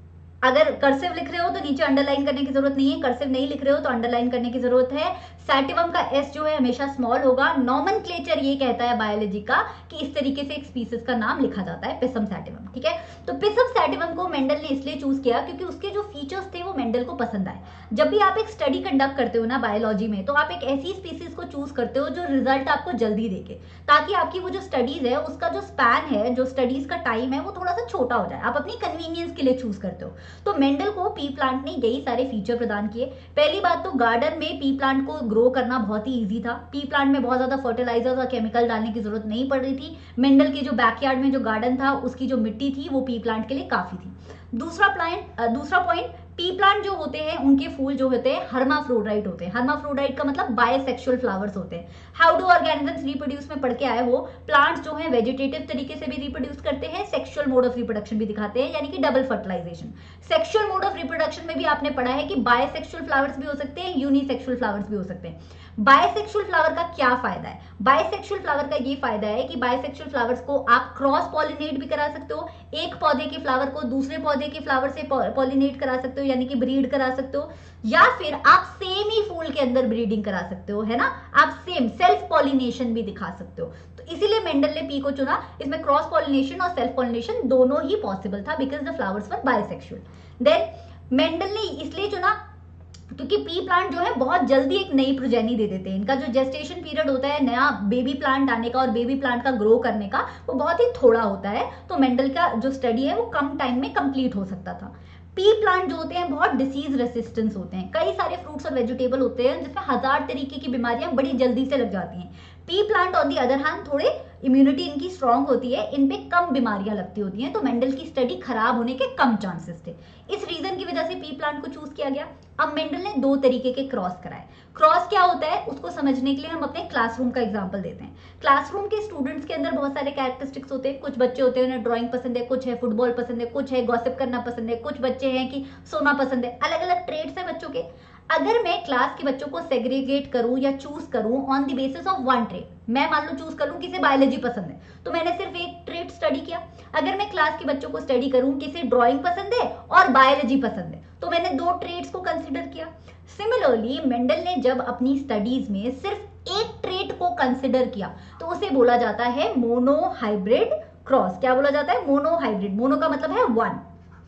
अगर कर्सिव लिख रहे हो तो नीचे अंडरलाइन करने की जरूरत नहीं है, कर्सिव नहीं लिख रहे हो तो अंडरलाइन करने की जरूरत है। सैटिवम का एस जो है हमेशा स्मॉल होगा। नॉमेनक्लेचर ये कहता है बायोलॉजी का कि इस तरीके से एक स्पीसीज का नाम लिखा जाता है, पिसम सैटिवम, ठीक है। तो पिसम सैटिवम को मेंडल ने इसलिए चूज किया क्योंकि उसके जो फीचर्स थे वो मेंडल को पसंद आए। जब भी आप एक स्टडी कंडक्ट करते हो ना बायोलॉजी में, तो आप एक ऐसी स्पीसीज को चूज करते हो जो रिजल्ट आपको जल्दी देके, ताकि आपकी वो जो स्टडीज है उसका जो स्पैन है, जो स्टडीज का टाइम है, वो थोड़ा सा छोटा हो जाए। आप अपनी कन्वीनियंस के लिए चूज करते हो। तो मेंडल को पी प्लांट ने यही सारे फीचर प्रदान किए। पहली बात तो गार्डन में पी प्लांट को ग्रो करना बहुत ही इजी था। पी प्लांट में बहुत ज्यादा फर्टिलाइजर्स और केमिकल डालने की जरूरत नहीं पड़ रही थी। मेंडल के जो बैकयार्ड में जो गार्डन था उसकी जो मिट्टी थी वो पी प्लांट के लिए काफी थी। दूसरा पॉइंट, पी प्लांट जो होते हैं उनके फूल जो होते हैं हर्माफ्रोडाइट होते हैं। हर्माफ्रोडाइट का मतलब बायसेक्सुअल फ्लावर्स होते हैं। हाउ डू ऑर्गेनिजम्स रिप्रोड्यूस में पढ़ के आए हो, प्लांट्स जो है वेजिटेटिव तरीके से भी रिप्रोड्यूस करते हैं, सेक्सुअल मोड ऑफ रिप्रोडक्शन भी दिखाते हैं, यानी कि double fertilization. Sexual mode of reproduction में भी आपने पढ़ा है कि बायसेक्सुअल फ्लावर्स भी हो सकते हैं, यूनिसेक्सुअल फ्लावर्स भी हो सकते हैं। बायसेक्सुअल फ्लावर का क्या फायदा है? बायसेक्सुअल फ्लावर का ये फायदा है कि बायसेक्सुअल फ्लावर्स को आप क्रॉस पॉलिनेट भी करा सकते हो। एक पौधे के फ्लावर को दूसरे पौधे के फ्लावर से पॉलिनेट करा सकते हो, यानी कि ब्रीड करा सकते हो, या फिर आप सेम ही फूल के अंदर ब्रीडिंग करा सकते हो, है ना। आप सेम सेल्फ पॉलिनेशन भी दिखा सकते हो। तो इसीलिए मेंडल ने पी को चुना। इसमें क्रॉस पॉलिनेशन और सेल्फ पॉलिनेशन दोनों ही पॉसिबल था, because the flowers were bisexual. Then Mendel ने इसलिए चुना क्योंकि पी प्लांट जो है बहुत जल्दी एक नई प्रोजेनी दे देते हैं। इनका जो जेस्टेशन पीरियड होता है नया बेबी प्लांट आने का और बेबी प्लांट का ग्रो करने का, वो बहुत ही थोड़ा होता है। तो मेंडल का जो स्टडी है वो कम टाइम में कंप्लीट हो सकता था। पी प्लांट जो होते हैं बहुत डिसीज रेसिस्टेंस होते हैं। कई सारे फ्रूट्स और वेजिटेबल होते हैं जिसमें 1000 तरीके की बीमारियां बड़ी जल्दी से लग जाती हैं। Pea plant on the other hand थोड़े इम्यूनिटी इनकी स्ट्रांग होती है, इन पे कम बीमारियां लगती होती हैं। तो मेंडल की स्टडी खराब होने के कम चांसेस थे। इस रीजन की वजह से पी प्लांट को चूज किया गया। अब मेंडल ने 2 तरीके के क्रॉस कराए। क्रॉस क्या होता है उसको समझने के लिए हम अपने क्लासरूम का एग्जांपल देते हैं। क्लासरूम के स्टूडेंट्स के अंदर बहुत सारे कैरेक्टरिस्टिक्स होते हैं। कुछ बच्चे होते हैं उन्हें ड्राइंग पसंद है, कुछ है फुटबॉल पसंद है, कुछ है गॉसिप करना पसंद है, कुछ बच्चे हैं कि सोना पसंद है। अलग अलग ट्रेड्स है बच्चों के। अगर मैं क्लास के बच्चों को सेग्रीगेट करूं या चूज करूं on the basis of one trait, मैं मान लो चूज करूं किसे बायोलॉजी पसंद है तो मैंने सिर्फ एक ट्रेड स्टडी किया। अगर मैं क्लास के बच्चों को स्टडी करूं किसे ड्राइंग पसंद है और बायोलॉजी पसंद है तो मैंने 2 ट्रेड्स को कंसिडर किया। सिमिलरली मेंडल ने जब अपनी स्टडीज में सिर्फ एक ट्रेड को कंसिडर किया तो उसे बोला जाता है मोनोहाइब्रिड क्रॉस। क्या बोला जाता है? मोनोहाइब्रिड। मोनो का मतलब है 1,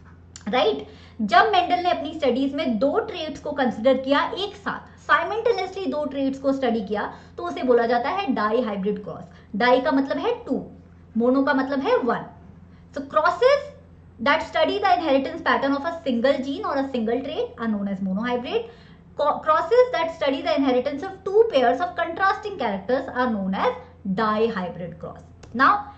राइट। जब मेंडल ने अपनी स्टडीज में 2 ट्रेड्स को कंसिडर किया एक साथ, साइमल्टेनियसली 2 ट्रेड्स को स्टडी किया, तो उसे बोला जाता है डाई हाइब्रिड क्रॉस। डाई का मतलब है 2, मोनो का मतलब है 1। So crosses that study the inheritance pattern of a single gene or a single trait are known as monohybrid. Crosses that study the inheritance of 2 pairs of contrasting characters are known as dihybrid cross. Now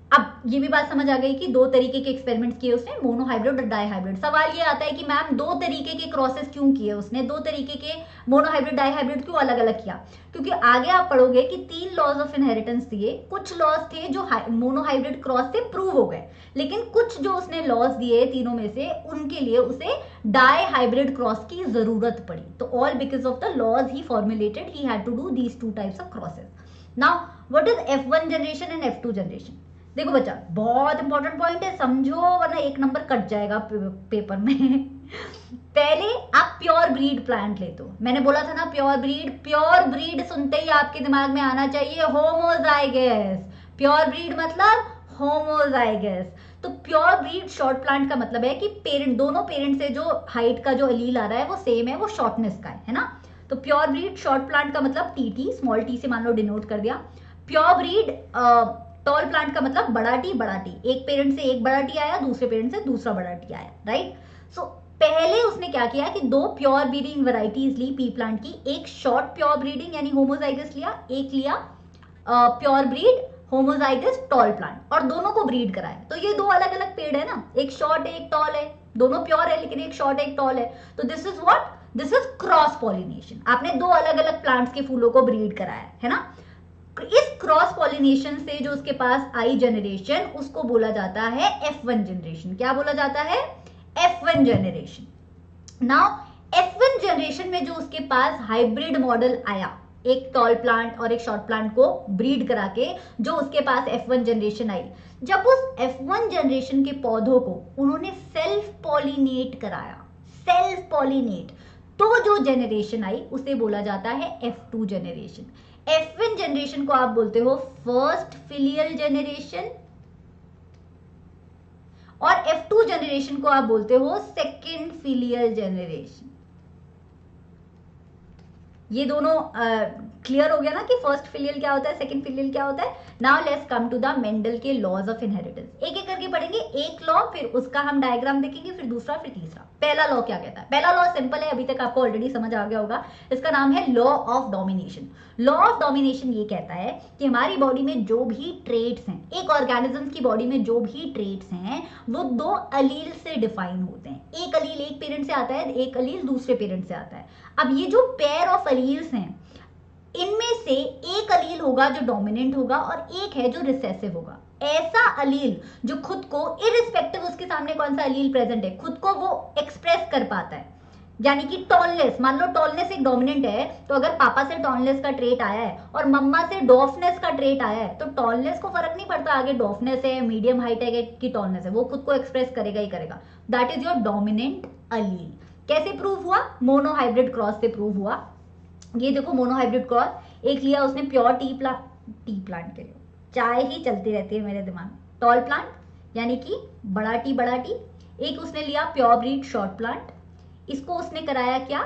अब ये भी बात समझ आ गई कि दो तरीके के एक्सपेरिमेंट्स किए उसने, मोनोहाइब्रिड और डाईहाइब्रिड। सवाल ये आता है कि मैम दो तरीके के क्रॉसेस क्यों किए उसने, दो तरीके के मोनोहाइब्रिड डाईहाइब्रिड क्यों अलग अलग किया? क्योंकि आगे आप पढ़ोगे कि 3 लॉज ऑफ इनहेरिटेंस दिए, कुछ लॉज थे जो मोनोहाइब्रिड क्रॉस से प्रूव हो गए, लेकिन कुछ जो उसने लॉज दिए तीनों में से उनके लिए उसे डाईहाइब्रिड क्रॉस की जरूरत पड़ी। तो all because of the laws he formulated he had to do these 2 types of crosses. Now what is F1 generation and F2 generation? देखो बच्चा, बहुत इंपॉर्टेंट पॉइंट है, समझो वरना 1 नंबर कट जाएगा पेपर में। पहले आप प्योर ब्रीड प्लांट लेते हो, मैंने बोला था ना प्योर ब्रीड सुनते ही आपके दिमाग में आना चाहिए होमोजाइगस। प्योर ब्रीड मतलब होमोजाइगस। तो प्योर ब्रीड शॉर्ट प्लांट का मतलब है कि पेरेंट, दोनों पेरेंट से जो हाइट का जो अलील आ रहा है वो सेम है, वो शॉर्टनेस का है ना। तो प्योर ब्रीड शॉर्ट प्लांट का मतलब टीटी, स्मॉल टी से मान लो डिनोट कर दिया। प्योर ब्रीड टॉल प्लांट का मतलब बड़ा टी, एक पेरेंट से एक बड़ा टी आया, दूसरे पेरेंट से दूसरा बड़ा टी आया, राइट। सो पहले उसने क्या किया कि 2 प्योर ब्रीडिंग वैरायटीज ली पी प्लांट की, एक शॉर्ट प्योर ब्रीडिंग यानी होमोजाइगस लिया, एक लिया pure breed homozygous tall plant, और दोनों को ब्रीड कराया। तो ये 2 अलग अलग पेड़ है ना, एक शॉर्ट है एक टॉल है, दोनों प्योर है लेकिन एक शॉर्ट एक टॉल है। तो this is what, this is cross pollination. आपने 2 अलग अलग प्लांट्स के फूलों को ब्रीड कराया है ना। इस क्रॉस पॉलिनेशन से जो उसके पास आई जनरेशन, उसको बोला जाता है F1 जनरेशन। क्या बोला जाता है? F1 generation. Now F1 generation में जो उसके पास हाइब्रिड मॉडल आया, एक टॉल प्लांट और एक शॉर्ट प्लांट को ब्रीड करा के जो उसके पास F1 जनरेशन आई, जब उस F1 जनरेशन के पौधों को उन्होंने सेल्फ पॉलिनेट कराया, सेल्फ पॉलिनेट, तो जो जनरेशन आई उसे बोला जाता है F2 जनरेशन। F1 जनरेशन को आप बोलते हो फर्स्ट फिलियल जनरेशन, और F2 जनरेशन को आप बोलते हो सेकेंड फिलियल जनरेशन। ये दोनों क्लियर हो गया ना कि फर्स्ट फिलियल क्या होता है, सेकंड फिलियल क्या होता है। Now let's come to the Mendel के लॉज ऑफ इनहेरिटेंस। एक एक करके पढ़ेंगे, एक लॉ, फिर उसका हम डायग्राम देखेंगे, फिर दूसरा, फिर तीसरा। पहला लॉ क्या कहता है? पहला लॉ सिंपल है, अभी तक आपको ऑलरेडी समझ आ गया होगा, इसका नाम है law of domination. Law of domination ये कहता है कि हमारी बॉडी में जो भी ट्रेट्स हैं, एक ऑर्गेनिज्म की बॉडी में जो भी ट्रेट्स हैं, वो 2 अलील से डिफाइन होते हैं। एक अलील एक पेरेंट से आता है, एक अलील दूसरे पेरेंट से आता है। अब ये जो पेयर ऑफ अलील्स हैं, इनमें से एक अलील होगा जो डोमिनेंट होगा और एक है जो रिसेसिव होगा। ऐसा अलील जो खुद को, इरिस्पेक्टिव उसके सामने कौन सा अलील प्रेजेंट है, खुद को वो एक्सप्रेस कर पाता है। यानी कि टॉलनेस, मान लो टॉलनेस एक डोमिनेंट है, तो अगर पापा से टॉलनेस का ट्रेट आया है और मम्मा से डॉफनेस का ट्रेट आया है, तो टॉलनेस को फर्क नहीं पड़ता आगे डॉफनेस है, मीडियम हाइट है कि टॉलनेस है, वो खुद को एक्सप्रेस करेगा ही करेगा। That is your dominant allele. कैसे प्रूव हुआ? मोनोहाइब्रिड क्रॉस से प्रूव हुआ। ये देखो मोनोहाइब्रिड क्रॉस, एक लिया उसने प्योर टी प्लांट के लिए, चाय ही चलती रहती है मेरे दिमाग में, टॉल प्लांट यानी कि बड़ा टी, एक उसने लिया प्योर ब्रीड शॉर्ट प्लांट, इसको उसने कराया क्या?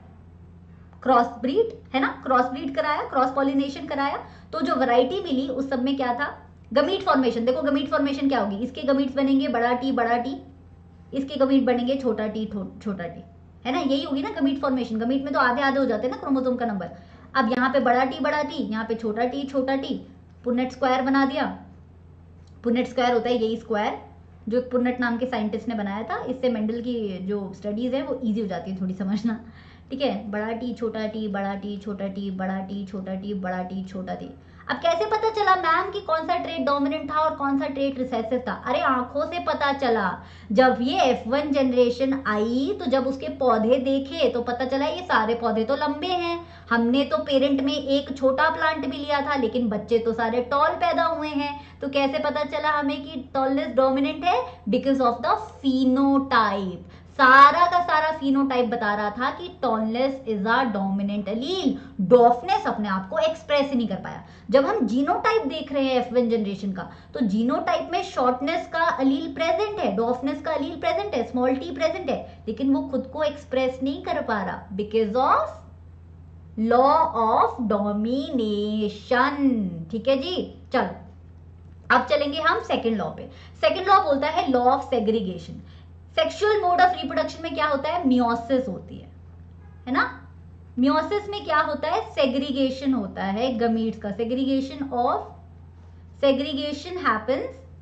क्रॉस ब्रीड, है ना, क्रॉस ब्रीड कराया, क्रॉस पॉलिनेशन कराया। तो जो वैरायटी मिली उस सब में क्या था? Gamete formation. देखो गमीट फॉर्मेशन क्या होगी, इसके गमीट्स बनेंगे बड़ा टी, इसके गमीट बनेंगे छोटा टी, है ना, यही होगी ना गमीट फॉर्मेशन। गमीट में तो आधे आधे हो जाते हैं ना क्रोमोसोम का नंबर। अब यहाँ पे बड़ा टी, यहाँ पे छोटा टी, पुन्नेट स्क्वायर बना दिया। पुन्नेट स्क्वायर होता है यही स्क्वायर जो पुन्नेट नाम के साइंटिस्ट ने बनाया था। इससे मेंडल की जो स्टडीज है वो इजी हो जाती है थोड़ी समझना, ठीक है। बड़ा टी छोटा टी, बड़ा टी छोटा टी, बड़ा टी छोटा टी, बड़ा टी छोटा टी। अब कैसे पता चला मैम कि कौन सा ट्रेट डोमिनेंट था और कौन सा ट्रेट रिसेसिव था? अरे आंखों से पता चला। जब ये F1 जनरेशन आई तो जब उसके पौधे देखे तो पता चला ये सारे पौधे तो लंबे हैं। हमने तो पेरेंट में एक छोटा प्लांट भी लिया था, लेकिन बच्चे तो सारे टॉल पैदा हुए हैं। तो कैसे पता चला हमें कि टॉलनेस डोमिनेंट है? Because of the phenotype. सारा का सारा फिनोटाइप बता रहा था कि tallness is a dominant allele. Dwarfness अपने आप को एक्सप्रेस ही नहीं कर पाया। जब हम जीनोटाइप देख रहे हैं F1 जनरेशन का, तो जीनोटाइप में शॉर्टनेस का अलील प्रेजेंट है, डॉफनेस का अलील प्रेजेंट है, स्मॉल टी प्रेजेंट है, लेकिन वो खुद को एक्सप्रेस नहीं कर पा रहा because of law of domination. ठीक है जी, चलो अब चलेंगे हम सेकेंड लॉ पे। सेकेंड लॉ बोलता है law of segregation. Sexual mode of reproduction में क्या होता है? मियोसिस होती है ना। मियोसिस में क्या होता है? सेग्रीगेशन होता है गमीट्स का। Segregation happens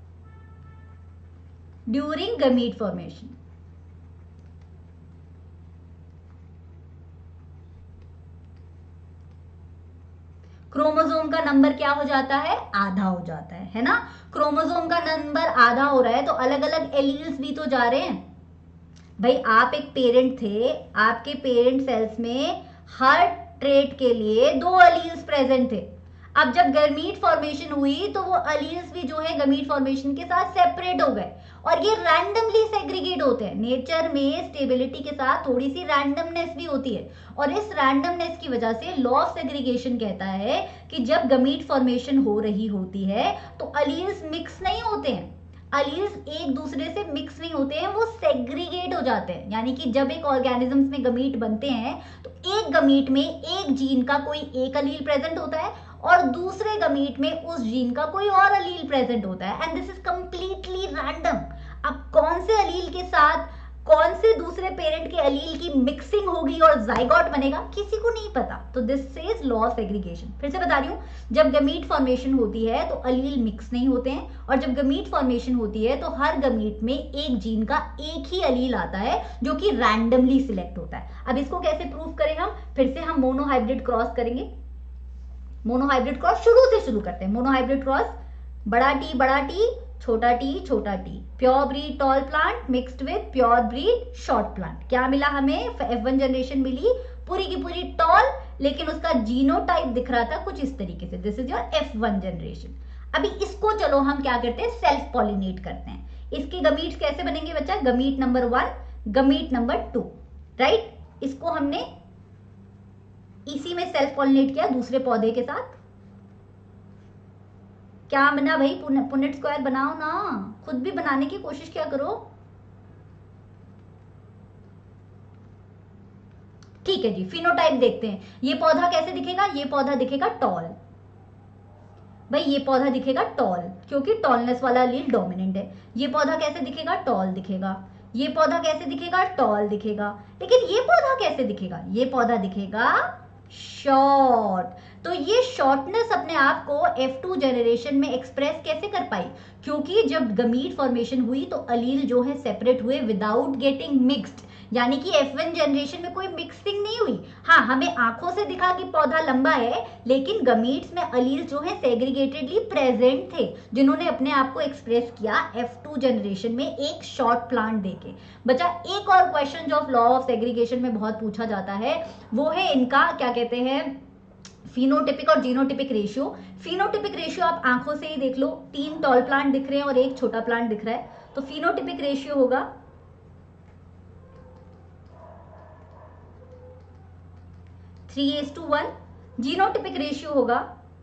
during gamete formation. Chromosome का नंबर क्या हो जाता है? आधा हो जाता है ना। क्रोमोसोम का नंबर आधा हो रहा है तो अलग अलग एलील्स भी तो जा रहे हैं। भाई आप एक पेरेंट थे, आपके पेरेंट सेल्स में हर ट्रेट के लिए 2 अलील्स प्रेजेंट थे। अब जब गमीट फॉर्मेशन हुई तो वो अलील्स भी जो है गमीट फॉर्मेशन के साथ सेपरेट हो गए और ये रैंडमली सेग्रीगेट होते हैं। नेचर में स्टेबिलिटी के साथ थोड़ी सी रैंडमनेस भी होती है और इस रैंडमनेस की वजह से लॉ ऑफ सेग्रीगेशन कहता है कि जब गमीट फॉर्मेशन हो रही होती है तो अलील्स मिक्स नहीं होते हैं, अलील्स एक दूसरे से मिक्स नहीं होते हैं, वो सेग्रीगेट हो जाते हैं। यानी कि जब एक ऑर्गेनिजम्स में गमीट बनते हैं तो एक गमीट में एक जीन का कोई एक अलील प्रेजेंट होता है और दूसरे गमीट में उस जीन का कोई और अलील प्रेजेंट होता है and this is completely random. अब कौन से अलील के साथ कौन से दूसरे पेरेंट के अलील की मिक्सिंग होगी और जाइगोट बनेगा किसी को नहीं पता। तो this is law of segregation. फिर से बता रही हूं, जब गमीट फॉर्मेशन होती है तो अलील मिक्स नहीं होते हैं और जब गमीट फॉर्मेशन होती है तो हर गमीट में एक जीन का एक ही अलील आता है जो कि रैंडमली सिलेक्ट होता है। अब इसको कैसे प्रूव करें हम? फिर से हम मोनोहाइब्रिड क्रॉस करेंगे। मोनोहाइब्रिड क्रॉस शुरू करते हैं। मोनोहाइब्रिड क्रॉस, बड़ा टी छोटा T, pure breed tall plant mixed with pure breed short plant. क्या मिला हमें? F1 जनरेशन मिली पूरी की पूरी टॉल, लेकिन उसका जीनोटाइप दिख रहा था कुछ इस तरीके से। This is your F1 generation. अभी इसको चलो हम क्या करते हैं? सेल्फ पॉलिनेट करते हैं। इसके गमीट्स कैसे बनेंगे बच्चा? Gamete number 1, gamete number 2, right. इसको हमने इसी में सेल्फ पॉलिनेट किया दूसरे पौधे के साथ। क्या बना भाई? पुनेट स्क्वायर बनाओ ना, खुद भी बनाने की कोशिश क्या करो। ठीक है जी, फिनोटाइप देखते हैं। ये पौधा कैसे दिखेगा? ये पौधा दिखेगा टॉल। भाई ये पौधा दिखेगा टॉल क्योंकि टॉलनेस वाला अलील डोमिनेंट है। ये पौधा कैसे दिखेगा? टॉल दिखेगा। ये पौधा कैसे दिखेगा? टॉल दिखेगा। लेकिन ये पौधा कैसे दिखेगा? ये पौधा दिखेगा शॉर्ट। तो ये शॉर्टनेस अपने आप को F2 जनरेशन में एक्सप्रेस कैसे कर पाई? क्योंकि जब गमीट फॉर्मेशन हुई तो अलील जो है सेपरेट हुए विदाउट गेटिंग मिक्स्ड, यानी कि F1 जनरेशन में कोई मिक्सिंग नहीं हुई। हाँ, हमें आंखों से दिखा कि पौधा लंबा है, लेकिन गमीट्स में अलील जो है सेग्रीगेटेडली प्रेजेंट थे जिन्होंने अपने आप को एक्सप्रेस किया F2 जनरेशन में एक शॉर्ट प्लांट देके। बच्चा एक और क्वेश्चन जो लॉ ऑफ सेग्रीगेशन में बहुत पूछा जाता है वो है इनका क्या कहते हैं, फिनोटिपिक और जीनोटिपिक रेशियो। फिनोटिपिक रेशियो आप आंखों से ही देख लो, 3 टॉल प्लांट दिख रहे हैं और एक छोटा प्लांट दिख रहा है, तो फिनोटिपिक रेशियो होगा 3:1। जीनोटिपिक रेशियो होगा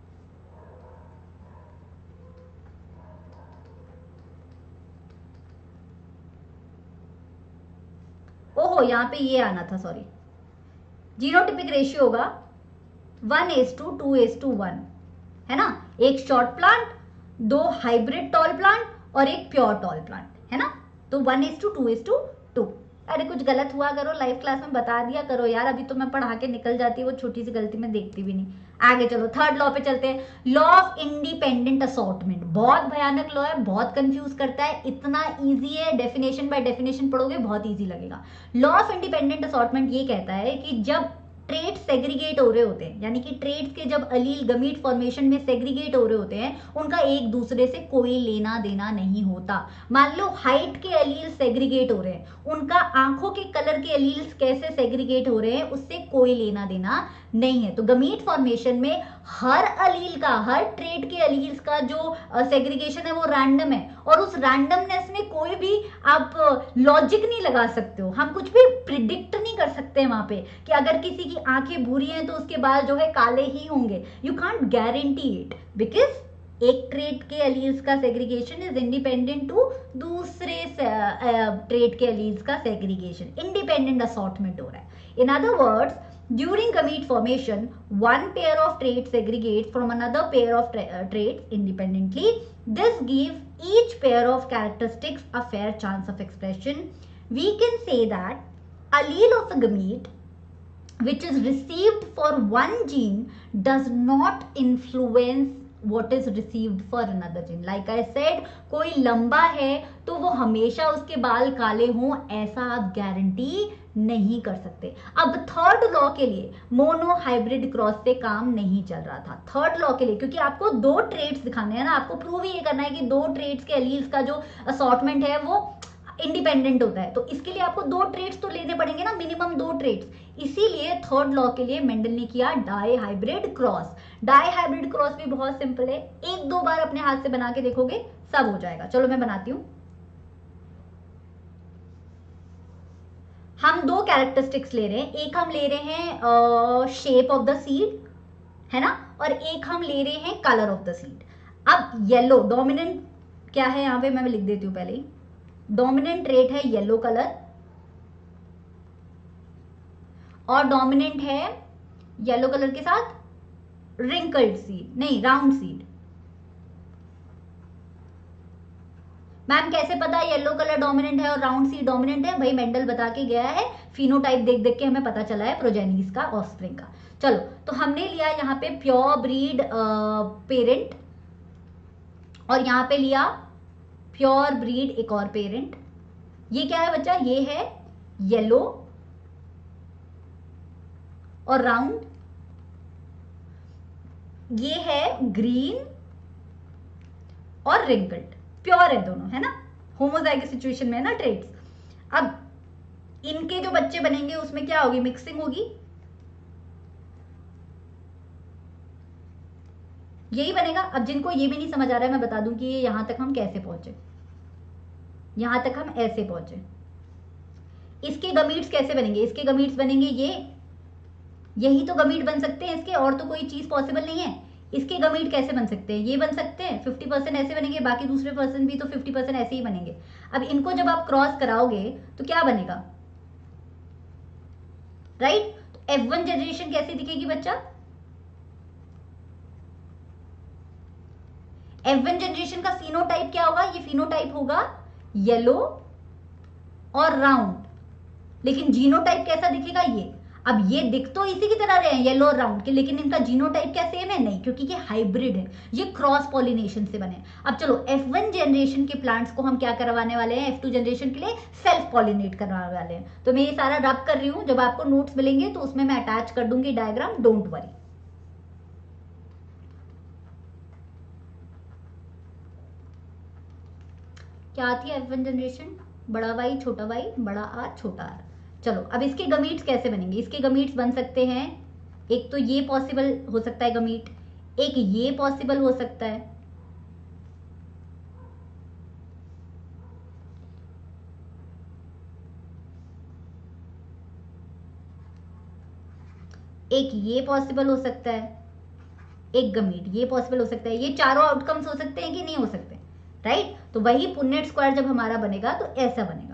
ओहो यहां पे ये आना था, सॉरी। जीनोटिपिक रेशियो होगा 1:2:1, है ना। एक short plant, 2 hybrid tall plant और एक प्योर टॉल प्लांट, है ना। तो 1:2:2। अरे कुछ गलत हुआ करो लाइव क्लास में बता दिया करो यार, अभी तो मैं पढ़ा के निकल जाती है, वो छोटी सी गलती मैं देखती भी नहीं। आगे चलो, थर्ड लॉ पे चलते हैं। लॉ ऑफ इंडिपेंडेंट असॉर्टमेंट बहुत भयानक लॉ है, बहुत कंफ्यूज करता है, इतना इजी है, डेफिनेशन बाय डेफिनेशन पढ़ोगे बहुत इजी लगेगा। लॉ ऑफ इंडिपेंडेंट असॉर्टमेंट ये कहता है कि जब ट्रेट सेग्रीगेट हो रहे होते हैं, यानी कि ट्रेट्स के जब अलील गमीट फॉर्मेशन में सेग्रीगेट हो रहे होते हैं, उनका एक दूसरे से कोई लेना देना नहीं होता। मान लो हाइट के अलील सेग्रीगेट हो रहे हैं, उनका आंखों के कलर के अलील्स कैसे सेग्रीगेट हो रहे हैं उससे कोई लेना देना नहीं है। तो गमीट फॉर्मेशन में हर अलील का, हर ट्रेट के अलील्स का जो सेग्रीगेशन है वो रैंडम है और उस रैंडमनेस में कोई भी आप लॉजिक नहीं लगा सकते हो, हम कुछ भी प्रिडिक्ट नहीं कर सकते हैं वहां पे कि अगर किसी की आंखें भूरी हैं तो उसके बाल जो है काले ही होंगे। You can't guarantee it because एक ट्रेट के अलील्स का सेग्रीगेशन इज इंडिपेंडेंट टू दूसरे ट्रेट के अलील्स का सेग्रीगेशन। इंडिपेंडेंट असॉर्टमेंट हो रहा है। In other words, during gamete formation, one pair of traits segregates from another pair of traits independently. This gives each pair of characteristics a fair chance of expression. We can say that allele of a gamete which is received for one gene does not influence what is received for another gene. Like I said, कोई लंबा है तो वो हमेशा उसके बाल काले हों ऐसा आप गारंटी नहीं कर सकते. अब थर्ड लॉ के लिए मोनो हाइब्रिड क्रॉस से काम नहीं चल रहा था. थर्ड लॉ के लिए, क्योंकि आपको दो ट्रेड्स दिखाने हैं ना, आपको प्रूव ये करना है कि दो ट्रेड्स के एलील्स का जो असॉर्टमेंट है वो इंडिपेंडेंट होता है, तो इसके लिए आपको दो ट्रेड्स तो लेने पड़ेंगे ना, मिनिमम दो ट्रेड्स. इसीलिए थर्ड लॉ के लिए मेंडल ने किया dihybrid cross. Dihybrid cross भी बहुत सिंपल है, एक दो बार अपने हाथ से बना के देखोगे सब हो जाएगा. चलो मैं बनाती हूं. हम दो कैरेक्टरिस्टिक्स ले रहे हैं, एक हम ले रहे हैं शेप ऑफ द सीड, है ना, और एक हम ले रहे हैं कलर ऑफ द सीड. अब येलो डोमिनेंट क्या है यहां पे, मैं लिख देती हूं पहले ही. डोमिनेंट ट्रेट है येलो कलर और डोमिनेंट है येलो कलर के साथ रिंकल्ड सीड, नहीं राउंड सीड. मैम कैसे पता येलो कलर डोमिनेंट है और राउंड सीड डोमिनेंट है? भाई मेंडल बता के गया है, फिनोटाइप देख देख के हमें पता चला है प्रोजेनिस का, ऑफस्प्रिंग का. चलो तो हमने लिया यहाँ पे प्योर ब्रीड पेरेंट और यहाँ पे लिया प्योर ब्रीड एक और पेरेंट. ये क्या है बच्चा, ये है येलो और राउंड, ये है ग्रीन और रिंकल्ड. प्योर है दोनों, है ना, होमोजाइगस सिचुएशन में है ना ट्रेट्स. अब इनके जो बच्चे बनेंगे उसमें क्या होगी, मिक्सिंग होगी. यही बनेगा. अब जिनको ये भी नहीं समझ आ रहा है मैं बता दूं कि ये यहां तक हम कैसे पहुंचे. यहां तक हम ऐसे पहुंचे. इसके गमीट्स कैसे बनेंगे, इसके गमीट्स बनेंगे ये, यही तो गमीट बन सकते हैं इसके, और तो कोई चीज पॉसिबल नहीं है. इसके गमीट कैसे बन सकते हैं, ये बन सकते हैं, 50% ऐसे बनेंगे, बाकी दूसरे पर्सन भी तो 50% ऐसे ही बनेंगे. अब इनको जब आप क्रॉस कराओगे तो क्या बनेगा, राइट. तो F1 जनरेशन कैसे दिखेगी बच्चा, F1 जनरेशन का फिनोटाइप क्या होगा, ये फिनोटाइप होगा येलो और राउंड. लेकिन जीनोटाइप कैसा दिखेगा ये, अब ये दिख तो इसी की तरह रहे हैं येलो और राउंड के, लेकिन इनका जीनोटाइप क्या सेम है, नहीं, क्योंकि ये हाइब्रिड है, ये क्रॉस पॉलिनेशन से बने. अब चलो F1 जनरेशन के प्लांट्स को हम क्या करवाने वाले हैं, F2 जनरेशन के लिए सेल्फ पॉलिनेट करवाने वाले हैं. तो मैं ये सारा रब कर रही हूं, जब आपको नोट्स मिलेंगे तो उसमें मैं अटैच कर दूंगी डायग्राम, डोंट वरी. क्या आती है F1 जनरेशन, बड़ा वाई छोटा वाई बड़ा आर छोटा आर. चलो अब इसके गमीट्स कैसे बनेंगे, इसके गमीट्स बन सकते हैं, एक तो ये पॉसिबल हो सकता है गमीट, एक ये पॉसिबल हो सकता है, एक ये पॉसिबल हो सकता है, एक गमीट ये पॉसिबल हो सकता है. ये चारों आउटकम्स हो सकते हैं कि नहीं हो सकते, राइट. तो वही पुन्नेट स्क्वायर जब हमारा बनेगा तो ऐसा बनेगा.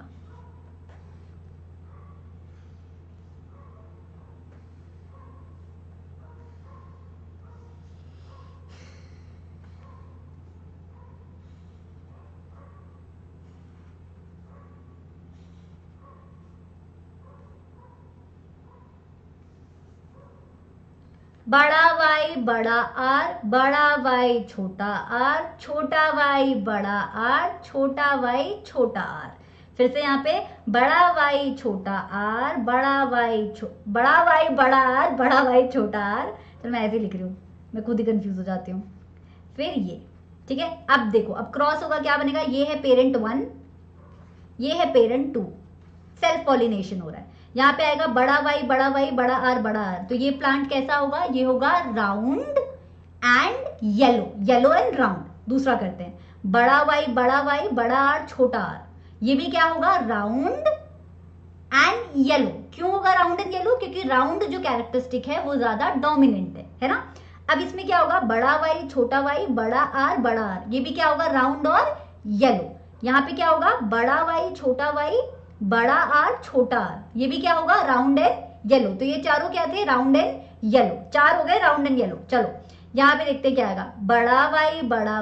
बड़ा वाई बड़ा आर, बड़ा वाई छोटा आर, छोटा वाई बड़ा आर, छोटा वाई छोटा आर. फिर से यहाँ पे बड़ा वाई छोटा आर, बड़ा वाई बड़ा आर, बड़ा वाई छोटा आर. चलो मैं ऐसे ही लिख रही हूँ, मैं खुद ही कंफ्यूज हो जाती हूँ. फिर ये, ठीक है. अब देखो, अब क्रॉस होगा क्या बनेगा, ये है पेरेंट 1, ये है पेरेंट 2, सेल्फ पॉलिनेशन हो रहा है. यहाँ पे आएगा बड़ा वाई बड़ा आर बड़ा आर. तो ये प्लांट कैसा होगा, ये होगा round and yellow, yellow and round. दूसरा करते हैं, बड़ा वाई बड़ा आर छोटा आर. ये भी क्या होगा, राउंड एंड येलो. क्यों होगा राउंड एंड येलो, क्योंकि राउंड जो कैरेक्टरिस्टिक है वो ज्यादा डोमिनेंट है ना. अब इसमें क्या होगा, बड़ा वाई छोटा वाई बड़ा आर. ये भी क्या होगा, राउंड और येलो. यहाँ पे क्या होगा, बड़ा वाई छोटा वाई बड़ा आर छोटा आर. ये भी क्या होगा, राउंड एंड येलो. तो ये चारों क्या थे, राउंड एंड येलो. चार हो गए राउंड एंड येलो. चलो यहाँ पे देखते क्या आएगा, बड़ा वाई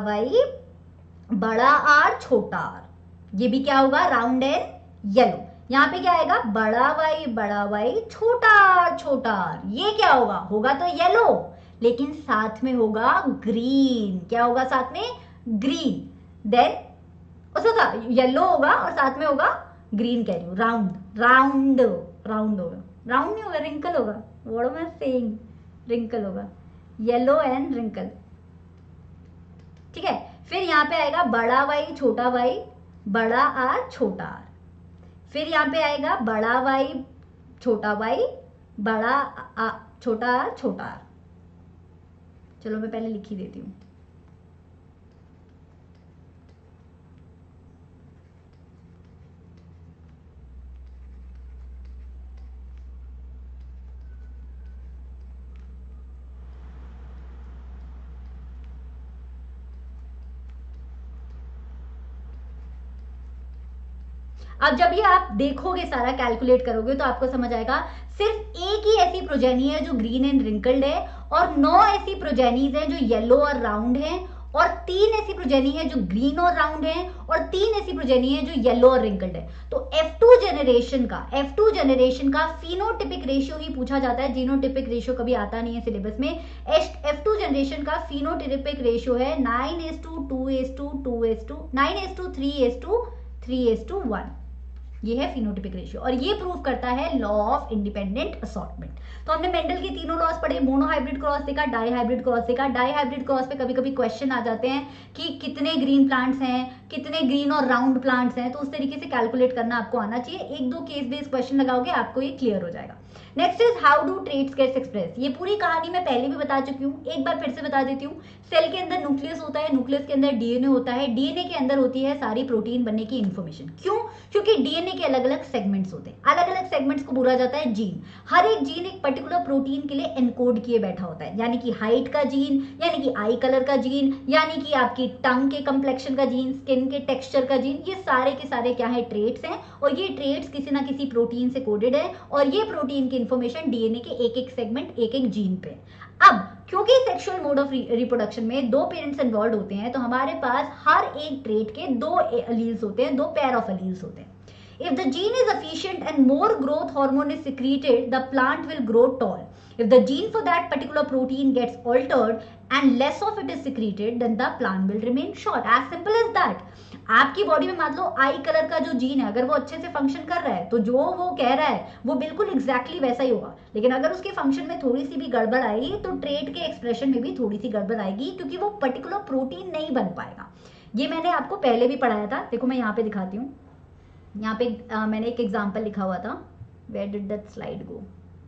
बड़ा आर छोटा आर. ये भी क्या होगा, राउंड एंड येलो. यहाँ पे क्या आएगा, बड़ा वाई छोटा आर. ये क्या होगा, होगा तो येलो, लेकिन साथ में होगा ग्रीन। क्या होगा साथ में? ग्रीन। देन उसका येलो होगा और साथ में होगा ग्रीन, कह रही हूँ राउंड, राउंड राउंड होगा, राउंड नहीं होगा, रिंकल होगा। What am I saying? Wrinkle होगा, येलो एंड रिंकल। ठीक है, फिर यहाँ पे आएगा बड़ा वाई छोटा वाई, बड़ा आर छोटा आर। फिर यहाँ पे आएगा बड़ा वाई छोटा वाई, बड़ा छोटा आर छोटा आर। चलो मैं पहले लिख ही देती हूँ। अब जब ये आप देखोगे, सारा कैलकुलेट करोगे, तो आपको समझ आएगा सिर्फ एक ही ऐसी प्रोजेनी है जो ग्रीन एंड रिंकल्ड है, और 9 ऐसी प्रोजेनीज हैं जो येलो और राउंड हैं, और 3 ऐसी प्रोजेनी है जो ग्रीन और राउंड है, और 3 ऐसी प्रोजेनी है जो येलो और रिंकल्ड है। तो F2 जनरेशन का फिनोटिपिक रेशियो ही पूछा जाता है, जीनोटिपिक रेशियो कभी आता नहीं है सिलेबस में। F2 जनरेशन का फिनोटिपिक रेशियो है 9:2:2:2:9:3:3:1। ये है फिनोटिपिक रेशियो, और ये प्रूव करता है लॉ ऑफ इंडिपेंडेंट असॉर्टमेंट। तो हमने मेंडल के तीनों लॉस पढ़े, मोनो हाइब्रिड क्रॉस देखा, डाई हाइब्रिड क्रॉस देखा। डाई हाइब्रिड क्रॉस पे कभी कभी क्वेश्चन आ जाते हैं कि कितने ग्रीन प्लांट्स हैं, कितने ग्रीन और राउंड प्लांट्स हैं, तो उस तरीके से कैलकुलेट करना आपको आना चाहिए। 1-2 केस बेस्ड क्वेश्चन लगाओगे, आपको ये क्लियर हो जाएगा। Next is how do traits gets express. ये पूरी कहानी मैं पहले भी बता चुकी हूँ, एक बार फिर से बता देती हूँ। सेल के अंदर न्यूक्लियस होता है, न्यूक्लियस के अंदर डीएनए होता है, डीएनए के अंदर होती है सारी प्रोटीन बनने की इन्फॉर्मेशन। क्यों? क्योंकि डीएनए के अलग अलग सेगमेंट्स होते हैं, अलग अलग सेगमेंट्स को बोला जाता है जीन। हर एक जीन एक पर्टिकुलर प्रोटीन के लिए एनकोड किए बैठा होता है, यानी कि हाइट का जीन, यानी कि आई कलर का जीन, यानी कि आपकी टंग के कंप्लेक्शन का जीन, स्किन के टेक्सचर का जीन। ये सारे के सारे क्या है? ट्रेट्स हैं, और ये ट्रेट्स किसी ना किसी प्रोटीन से कोडेड है, और ये प्रोटीन की इन्फॉर्मेशन डीएनए के एक एक सेगमेंट, एक एक जीन पे। अब क्योंकि सेक्सुअल मोड ऑफ रिप्रोडक्शन में 2 पेरेंट्स इन्वॉल्व होते हैं, तो हमारे पास हर एक ट्रेट के 2 एलील्स होते हैं, 2 पेयर ऑफ एलील्स होते हैं। If the gene is efficient and more growth hormone is secreted, the plant will grow tall. If the gene for that particular protein gets altered and less of it is secreted, then the plant will remain short. As simple as that. आपकी body में मान लो आई colour का जो gene है, अगर वो अच्छे से फंक्शन कर रहा है, तो जो वो कह रहा है वो बिल्कुल एग्जैक्टली वैसा ही होगा। लेकिन अगर उसके फंक्शन में थोड़ी सी भी गड़बड़ आई, तो ट्रेट के एक्सप्रेशन में भी थोड़ी सी गड़बड़ आएगी, क्योंकि वो पर्टिकुलर प्रोटीन नहीं बन पाएगा। ये मैंने आपको पहले भी पढ़ाया था। देखो मैं यहाँ पे दिखाती हूँ, यहाँ पे मैंने एक एग्जाम्पल लिखा हुआ था। Where did that slide go?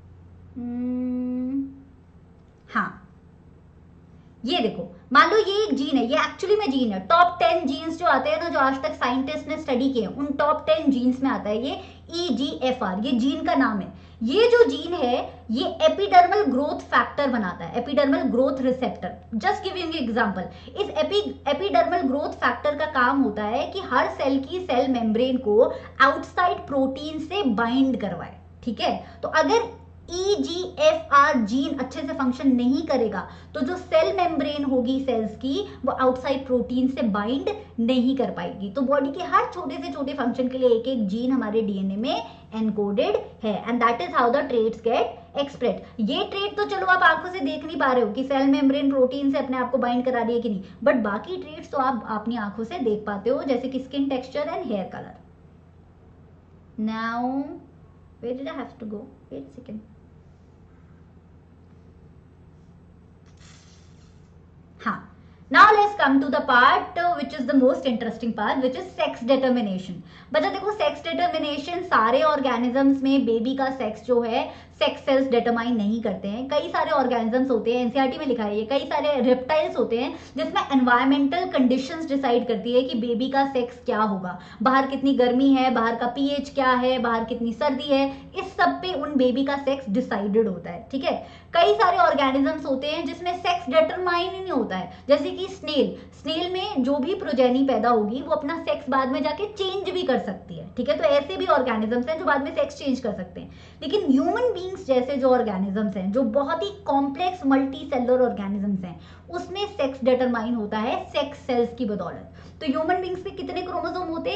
हाँ, ये देखो, मान लो ये एक जीन है, ये एक्चुअली में जीन है। टॉप 10 जीन्स जो आते हैं ना, जो आज तक साइंटिस्ट ने स्टडी किए, उन टॉप 10 जीन्स में आता है ये EGFR, ये जीन का नाम है। ये जो जीन है, ये एपिडर्मल ग्रोथ फैक्टर बनाता है, epidermal growth receptor. Just giving example, इस एपिडर्मल ग्रोथ फैक्टर का काम होता है कि हर सेल की सेल मेम्ब्रेन को आउटसाइड प्रोटीन से बाइंड करवाए। ठीक है, तो अगर EGFR जीन अच्छे से फंक्शन नहीं करेगा, तो जो सेल मेम्ब्रेन होगी सेल्स की, वो आउटसाइड प्रोटीन से बाइंड नहीं कर पाएगी। तो बॉडी के हर छोटे से छोटे फंक्शन के लिए एक एक जीन हमारे डीएनए में एनकोडेड है, and that is how the traits get express. ये ट्रेट तो चलो आप आंखों से देख नहीं पा रहे हो कि सेल मेम्ब्रेन प्रोटीन से अपने आप को बाइंड करा रही है कि नहीं, बट बाकी ट्रेट्स तो आप अपनी आंखों से देख पाते हो, जैसे कि skin texture and hair colour. Now where did I have to go? Wait a second. हाँ, now let's come to the part which is the most interesting part, which is sex determination. बच्चा देखो, sex determination सारे organisms में baby का sex जो है, sex cells determine नहीं करते हैं। कई सारे ऑर्गेनिजम्स होते हैं, एनसीईआरटी में लिखा है ये, कई सारे रेप्टाइल्स होते हैं जिसमें एनवायरमेंटल कंडीशंस डिसाइड करती है कि बेबी का सेक्स क्या होगा। बाहर कितनी गर्मी है, बाहर का पीएच क्या है, बाहर कितनी सर्दी है, इस सब पे उन बेबी का सेक्स डिसाइडेड होता है। ठीक है, कई सारे ऑर्गेनिजम्स होते हैं जिसमें सेक्स डिटरमाइन ही नहीं होता है, जैसे कि स्नेल में जो भी प्रोजेनी पैदा होगी वो अपना सेक्स बाद में जाके चेंज भी कर सकती है। ठीक है, तो ऐसे भी ऑर्गेनिजम्स हैं जो बाद में सेक्स चेंज कर सकते हैं। लेकिन ह्यूमन बींग्स जैसे जो ऑर्गेनिजम्स हैं, जो बहुत ही कॉम्प्लेक्स मल्टी सेलुलर ऑर्गेनिजम्स हैं, उसमें सेक्स डिटरमाइन होता है सेक्स सेल्स की बदौलत। तो ह्यूमन बींग्स में कितने क्रोमोसोम होते हैं?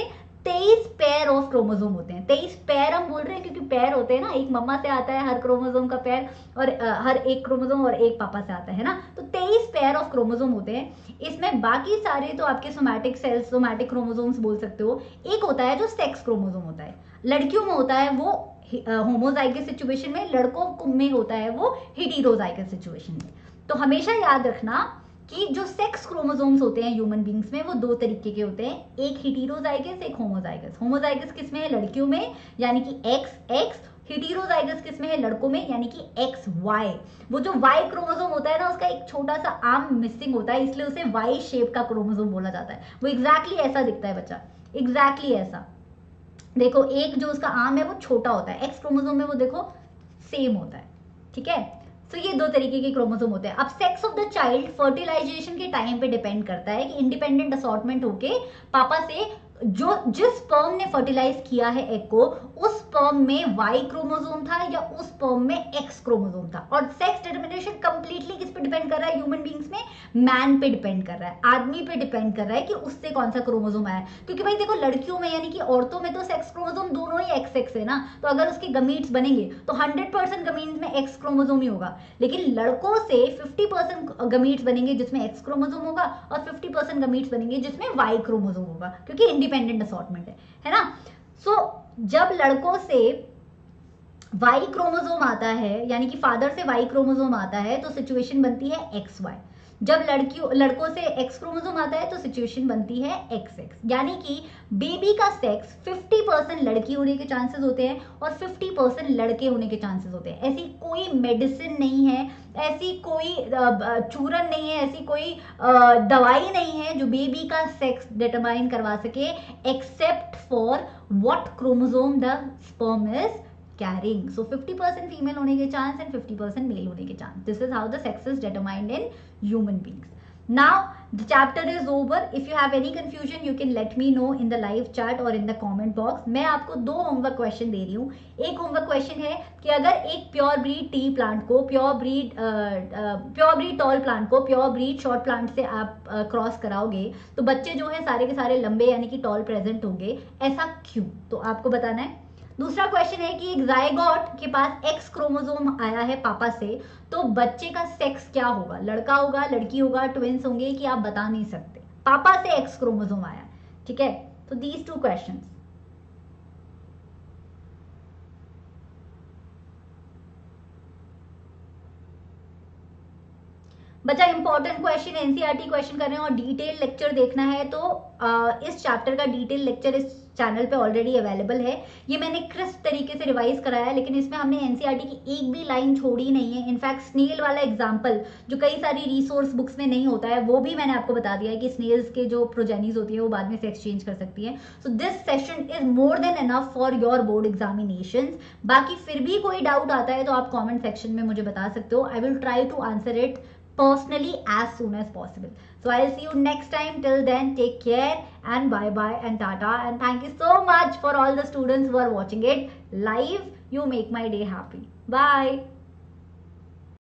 23 पेयर ऑफ क्रोमोसोम होते हैं। 23 पेयर हम बोल रहे हैं क्योंकि पेयर होते हैं ना, एक मम्मा से आता है हर क्रोमोसोम का पेयर, और हर एक क्रोमोसोम और एक पापा से आता है ना, तो 23 पेयर ऑफ क्रोमोसोम होते हैं। इसमें बाकी सारे तो आपके सोमैटिक सेल्स, सोमैटिक क्रोमोसोम्स बोल सकते हो। एक होता है जो सेक्स क्रोमोसोम होता है, लड़कियों में होता है वो होमोजाइगस सिचुएशन में, लड़कों में होता है वो हेटेरोजाइगस सिचुएशन में। तो हमेशा याद रखना कि जो सेक्स क्रोमोसोम्स होते हैं ह्यूमन बींग्स में वो दो तरीके के होते हैं, एक हेटेरोजाइगस, एक होमोजाइगस। होमोजाइगस किस में है? लड़कियों में, यानी कि XX। हेटेरोजाइगस किस में है? लड़कों में, यानी कि XY। वो जो Y क्रोमोसोम होता है ना, उसका एक छोटा सा आर्म मिसिंग होता है, इसलिए उसे Y शेप का क्रोमोसोम बोला जाता है। वो एग्जैक्टली ऐसा दिखता है बच्चा, एग्जैक्टली ऐसा। देखो एक जो उसका आर्म है वो छोटा होता है, X क्रोमोसोम में वो देखो सेम होता है, ठीक है। तो ये दो तरीके के क्रोमोसोम होते हैं। अब sex of the child fertilization के टाइम पे डिपेंड करता है कि इंडिपेंडेंट असॉर्टमेंट होके पापा से जो जिस स्पर्म ने फर्टिलाइज किया है एग को, उस स्पर्म में Y क्रोमोसोम था या उस स्पर्म में X क्रोमोसोम था। और सेक्स डिटर्मिनेशन कंप्लीटली किस पे डिपेंड कर रहा है? ह्यूमन बींग्स में मैन पे डिपेंड कर रहा है, आदमी पे डिपेंड कर रहा है कि उससे कौन सा क्रोमोसोम आया। क्योंकि भाई देखो लड़कियों में यानी कि औरतों में तो सेक्स क्रोमोसोम दोनों ही XX है ना, तो अगर उसके गमीट्स बनेंगे तो 100% गमीट्स में X क्रोमोसोम ही होगा। लेकिन लड़कों से 50% गमीट्स बनेंगे जिसमें X क्रोमोसोम होगा, और 50% गमीट्स बनेंगे जिसमें Y क्रोमोसोम होगा, क्योंकि इंडिपेंडेंट असॉर्टमेंट है ना। सो जब लड़कों से Y क्रोमोसोम आता है, यानी कि फादर से Y क्रोमोसोम आता है, तो सिचुएशन बनती है XY। जब लड़कों से X क्रोमोसोम आता है तो सिचुएशन बनती है XX। यानी कि बेबी का सेक्स 50% लड़की होने के चांसेस होते हैं और 50% लड़के होने के चांसेस होते हैं। ऐसी कोई मेडिसिन नहीं है, ऐसी कोई चूरन नहीं है, ऐसी कोई दवाई नहीं है जो बेबी का सेक्स डिटरमाइन करवा सके, except for what chromosome the sperm is carrying. So 50% female होने के चांस and 50% मेल होने के chance. This is how the sex is determined in human beings. Now the chapter is over. If you have any confusion, you can let me know in the live chat or in the comment box. मैं आपको दो homework question दे रही हूँ। एक homework question है कि अगर एक प्योर ब्रीड टी प्लांट को, प्योर ब्रीड टॉल प्लांट को प्योर ब्रीड शॉर्ट प्लांट से आप क्रॉस कराओगे तो बच्चे जो है सारे के सारे लंबे यानी कि टॉल प्रेजेंट होंगे, ऐसा क्यों? तो आपको बताना है। दूसरा क्वेश्चन है कि एक जायगोट के पास X क्रोमोसोम आया है पापा से, तो बच्चे का सेक्स क्या होगा? लड़का होगा, लड़की होगा, ट्विंस होंगे, कि आप बता नहीं सकते। पापा से X क्रोमोसोम आया, ठीक है। तो दीज टू क्वेश्चंस। बच्चा इंपॉर्टेंट क्वेश्चन, एनसीईआरटी क्वेश्चन कर रहे हैं और डिटेल लेक्चर देखना है तो इस चैप्टर का डिटेल लेक्चर इस चैनल पे ऑलरेडी अवेलेबल है। ये मैंने क्रिस्प तरीके से रिवाइज कराया है, लेकिन इसमें हमने एनसीईआरटी की एक भी लाइन छोड़ी नहीं है। इनफैक्ट स्नेल वाला एग्जाम्पल जो कई सारी रिसोर्स बुक्स में नहीं होता है, वो भी मैंने आपको बता दिया है कि स्नेल्स के जो प्रोजेनीज होती है वो बाद में से एक्सचेंज कर सकती है। So this session is more than enough for your board examination. बाकी फिर भी कोई डाउट आता है तो आप कॉमेंट सेक्शन में मुझे बता सकते हो। I will try to answer it personally as soon as possible. So I'll see you next time. Till then, take care and bye bye and tata, and thank you so much for all the students who are watching it live. You make my day happy. Bye.